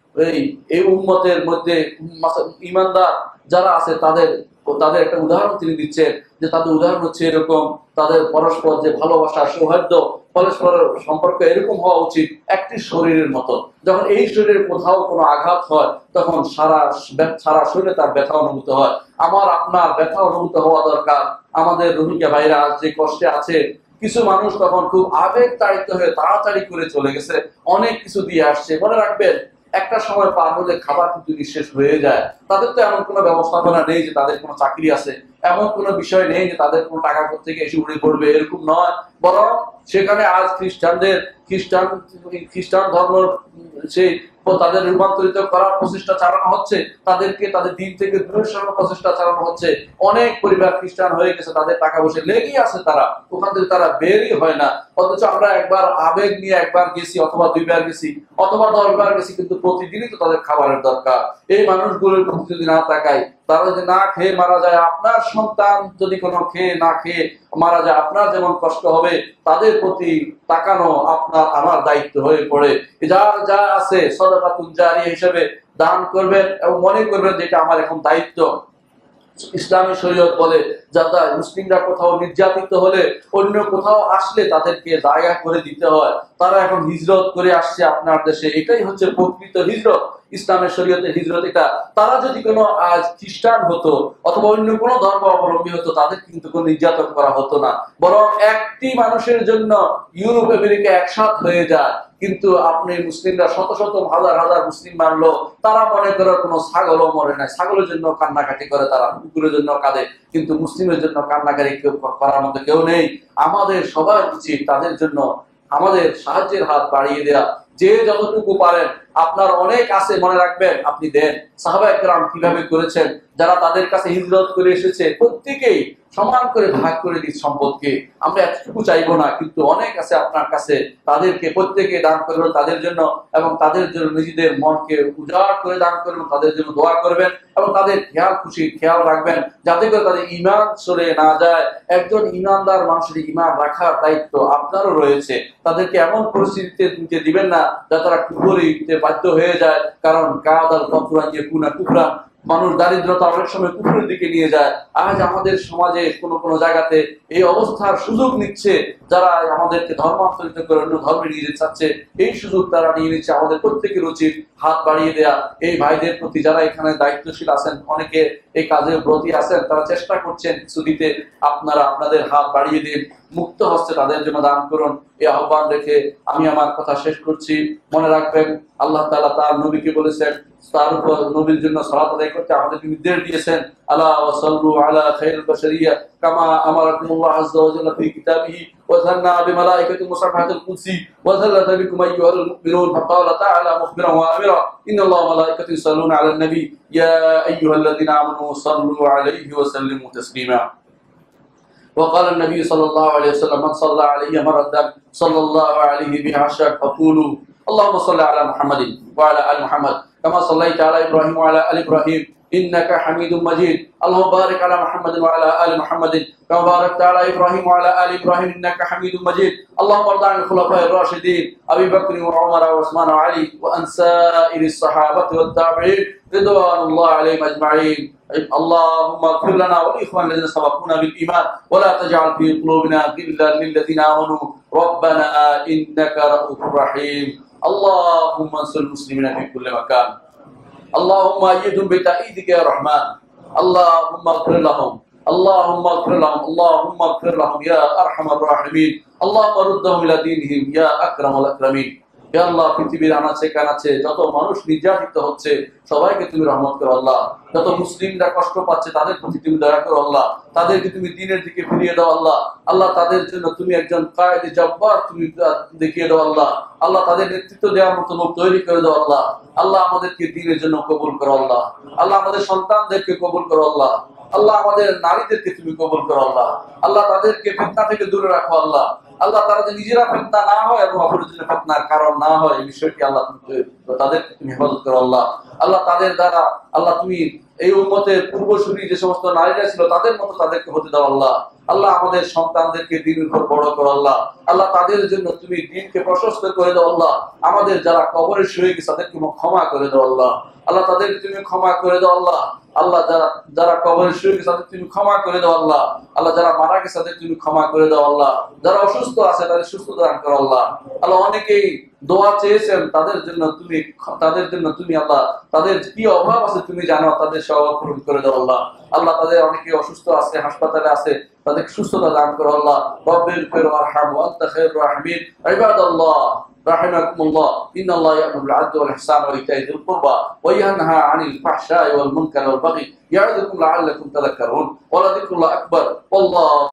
এই এই উম্মতের মধ্যে ঈমানদার যারা আছে তাদের তাদের একটা উদাহরণ তিনি দিচ্ছেন, যে তাদের উদাহরণ হচ্ছে এরকম, তাদের পরস্পর যে ভালোবাসা, সৌহার্দ্য, পরস্পরের সম্পর্ক এরকম হওয়া উচিত একটি শরীরের মতো। যখন এই শরীরের কোথাও কোনো আঘাত হয় তখন সারা সারা শরীরে তার ব্যথা অনুভূত হয়। আমার আপনার ব্যথা অনুভূত হওয়া দরকার। আমাদের রোহিঙ্গা ভাইরা যে কষ্টে আছে, কিছু মানুষ তখন খুব আবেগ তাড়িত হয়ে তাড়াতাড়ি করে চলে গেছে, অনেক কিছু দিয়ে আসছে। মনে রাখবেন, একটা সময় পার হলে খাবার কিন্তু নিঃশেষ হয়ে যায়। তাদের তো এমন কোনো ব্যবস্থাপনা নেই যে তাদের কোনো চাকরি আছে, এমন কোনো বিষয় নেই যে তাদের কোনো টাকা থেকে এসে উড়ে পড়বে, এরকম নয়। বরং সেখানে আজ খ্রিস্টানদের খ্রিস্টান খ্রিস্টান ধর্ম সেই তাদের রূপান্তরিত করার প্রচেষ্টা চালানো হচ্ছে, তাদেরকে তাদের দিন থেকে দূরে সরানোর প্রচেষ্টা চালানো হচ্ছে। অনেক পরিবার খ্রিস্টান হয়ে গেছে, তাদের টাকা পয়সা লেগেই আছে, তারা ওখান থেকে তারা বেরই হয় না। অথচ আমরা একবার আবেগ নিয়ে একবার গেছি, অথবা দুইবার গেছি, অথবা দশবার গেছি, কিন্তু প্রতিদিনই তো তাদের খাবারের দরকার। এই মানুষগুলোর প্রতি যদি না তাকাই, তারা যদি না খেয়ে মারা যায়, আপনার সন্তান যদি কোনো খেয়ে না খেয়ে মারা যায়, আপনার যেমন কষ্ট হবে, তাদের প্রতি তাকানো আপনার আমার দায়িত্ব হয়ে পড়ে। যার যা আছে সদকাতুন জারিয়া হিসেবে দান করবেন এবং মনে করবেন যে এটা আমার এখন দায়িত্ব। ইসলামী শরীয়ত বলে, যারা মুসলিমরা কোথাও নির্যাতিত হলে, অন্য কোথাও আসলে তাদেরকে জায়গা করে দিতে হয়। তারা এখন হিজরত করে আসছে আপনার দেশে, এটাই হচ্ছে প্রকৃত হিজরত। ইসলামের শরীয়তের হিজরত এটা। তারা যদি কোনো আজ খ্রিস্টান হতো অথবা অন্য কোনো ধর্ম অবলম্বী হতো, তাদের কিন্তু কোনো নির্যাতন করা হতো না। বরং একটি মানুষের জন্য ইউরোপ আমেরিকা একসাথ হয়ে যায়, কিন্তু আপনি মুসলিমরা শত শত হাজার হাজার মুসলিম মারলো, তারা মনে করে কোনো ছাগলও মরে নাই। ছাগলের জন্য কান্নাকাটি করে তারা, কুকুরের জন্য কাঁদে, কিন্তু মুসলিমের জন্য কান্নাকাটি কেউ করার মতো কেউ নেই। আমাদের সবার উচিত তাদের জন্য আমাদের সাহায্যের হাত বাড়িয়ে দেয়া, যে যতটুকু পারেন। আপনার অনেক আছে, মনে রাখবেন, আপনি দেন। সাহাবায়ে কেরাম কিভাবে করেছেন, যারা তাদের কাছে হিজরত করে এসেছে প্রত্যেকেই সমান করে ভাগ করে দিই সম্পদকে। আমরা এতটুকু চাইবো না, কিন্তু অনেক আছে আপনার কাছে, তাদেরকে প্রত্যেকে দান করবেন তাদের জন্য, এবং তাদের জন্য নিজেদের মনকে উজাড় করে দান করবেন, তাদের জন্য দোয়া করবেন, এবং তাদের খেয়াল খুশি খেয়াল রাখবেন যাতে করে তাদের ঈমান চলে না যায়। একজন ঈমানদার মানুষের ঈমান রাখার দায়িত্ব আপনারও রয়েছে। তাদেরকে এমন পরিস্থিতিতে নিতে দিবেন না যা তারা কুফরে দিতে বাধ্য হয়ে যায়, কারণ কাদাল কফরা যে কুনা কুফরা, মানুষ দারিদ্রতা অনেক সময় কুফরের দিকে নিয়ে যায়। আজ আমাদের সমাজে কোনো কোনো জায়গাতে এই অবস্থার সুযোগ নিচ্ছে, যারা আমাদেরকে ধর্মান্তরিত করে অন্য ধর্মে নিয়ে যেতে চাচ্ছে, এই সুযোগ তারা নিয়ে নিচ্ছে। আমাদের প্রত্যেকের উচিত হাত বাড়িয়ে দেয়া এই ভাইদের প্রতি, যারা এখানে দায়িত্বশীল আছেন, অনেকে এই কাজে ব্রতী আছেন, তারা চেষ্টা করছেন কিছু দিতে। আপনারা আপনাদের হাত বাড়িয়ে দিন, মুক্ত হচ্ছে তাদের জন্য দান করুন। এই আহ্বান রেখে আমি আমার কথা শেষ করছি। মনে রাখবেন, আল্লাহ তাআলা তার নবীকে বলেছেন, তার উপর নবীর জন্য সালাত আদায় করতে আমাদেরকে নির্দেশ দিয়েছেন। আলা ওয়া সাল্লু আলা খায়রুল বাশারিয়া কামা আমারাকুমুল্লাহ আযজা ওয়া জাল্লা ফি কিতাবিহি ওয়া যান্না বিমালাইকাতি মুসাফহাতুল কুদসি ওয়া যাল্লা বিকুম আইয়ুহাল মুমিনুন ফাকালা তাআলা মুখবিরান ওয়া আমিরা ইন্নাল্লাহা ওয়া মালাইকাতাহু ইউসাল্লুনা আলান নবী ইয়া আইয়ুহাল্লাযিনা আমানু সাল্লু আলাইহি ওয়া সাল্লিমু তাসলিমা। وقال النبي صلى الله عليه وسلم من صلى عليه مرة صلى الله عليه بها عشرا فقولوا اللهم صل على محمد وعلى آل محمد كما صليت على إبراهيم وعلى آل إبراهيم إنك حميد مجيد اللهم بارك على محمد وعلى آل محمد كما باركت على إبراهيم وعلى آل إبراهيم إنك حميد مجيد اللهم ارض عن الخلفاء الراشدين أبي بكر وعمر وعثمان وعلي وعن سائر الصحابة والتابعين رضوان الله عليهم أجمعين. اللهم اغفر لنا ولإخواننا الذين سبقونا بالإيمان ولا تجعل في قلوبنا غلا للذين آمنوا ربنا إنك رؤوف رحيم. اللهم انصر المسلمين في كل مكان. اللهم أيدهم بتأييدك يا رحمن. اللهم اغفر لهم. اللهم اغفر لهم. اللهم اغفر لهم يا أرحم الراحمين. اللهم ردهم إلى دينهم يا أكرم الأكرمين. হে আল্লাহ, পৃথিবীর আনাচে কানাচে যত মানুষ নির্যাতিত হচ্ছে সবাইকে তুমি রহমত করো আল্লাহ। যত মুসলিমরা কষ্ট পাচ্ছে তাদের প্রতি তুমি দয়া করো আল্লাহ। তাদেরকে তুমি দ্বীনের দিকে ফিরিয়ে দাও আল্লাহ। আল্লাহ, তাদের জন্য তুমি একজন কায়েদে জব্বার তুমি দেখিয়ে দাও আল্লাহ। আল্লাহ, তাদের নেতৃত্ব দেওয়ার মতো লোক তৈরি করে দাও আল্লাহ। আল্লাহ, আমাদেরকে দ্বীনের জন্য কবুল করো আল্লাহ। আল্লাহ, আমাদের সন্তানদেরকে কবুল করো আল্লাহ। আল্লাহ, আমাদের নারীদেরকে তুমি কবুল করো আল্লাহ। আল্লাহ, তাদেরকে ফিতনা থেকে দূরে রাখো আল্লাহ। আল্লাহ, তারা যে নিজেরা ফিতনা না হয় এবং অপরের জন্য ফিতনার কারণ না হয়, এই বিষয়টি আল্লাহ তাদেরকে তুমি হেফাজত করো আল্লাহ। আল্লাহ, তাদের দ্বারা আল্লাহ তুমি এই উম্মতের পূর্বসূরি যে সমস্ত নারীরা ছিল তাদের মতো তাদেরকে হতে দাও আল্লাহ। আল্লাহ আমাদের সন্তানদেরকে দ্বীনের উপর বড় করো আল্লাহ। আল্লাহ তাদের জন্য তুমি দ্বীনকে প্রশস্ত করে দাও আল্লাহ। আমাদের যারা কবরে শুয়ে গেছে তাদেরকে ক্ষমা করে দাও আল্লাহ। আল্লাহ তাদেরকে তুমি ক্ষমা করে দাও আল্লাহ। আল্লাহ যারা যারা কবরে শুয়ে গেছে তাদের তুমি ক্ষমা করে দাও আল্লাহ। আল্লাহ যারা মারা গেছে তাদের তুমি ক্ষমা করে দাও আল্লাহ। যারা অসুস্থ আছে তাদের সুস্থতা দান করো আল্লাহ। আল্লাহ অনেকেই দোয়া চেয়েছেন, তাদের জন্য তুমি তাদের জন্য তুমি আল্লাহ তাদের কি অভাব আছে তুমি জানো, তাদের সব পূরণ করে দাও আল্লাহ। আল্লাহ তাদের অনেকে অসুস্থ আছে, হাসপাতালে আছে, তাদেরকে সুস্থতা দান করো আল্লাহ। রব্বিল ফির ওয়ারহাম ওয়া আনতা খায়রুর রাহিমিন। ইবাদাল্লাহ রাহিমাকুমুল্লাহ, ইন্নাল্লাহা ইয়া'মুরু বিল 'আদলি ওয়াল ইহসানি ওয়া ইতা'i যিল কুরবা ওয়া ইয়ানহা 'আনিল ফাহশা'i ওয়াল মুনকারি ওয়াল বাগই ইয়া'যুকুম লা'আল্লাকুম তাযাক্কারুন। ওয়া লাযিকরুল্লাহি আকবার। আল্লাহ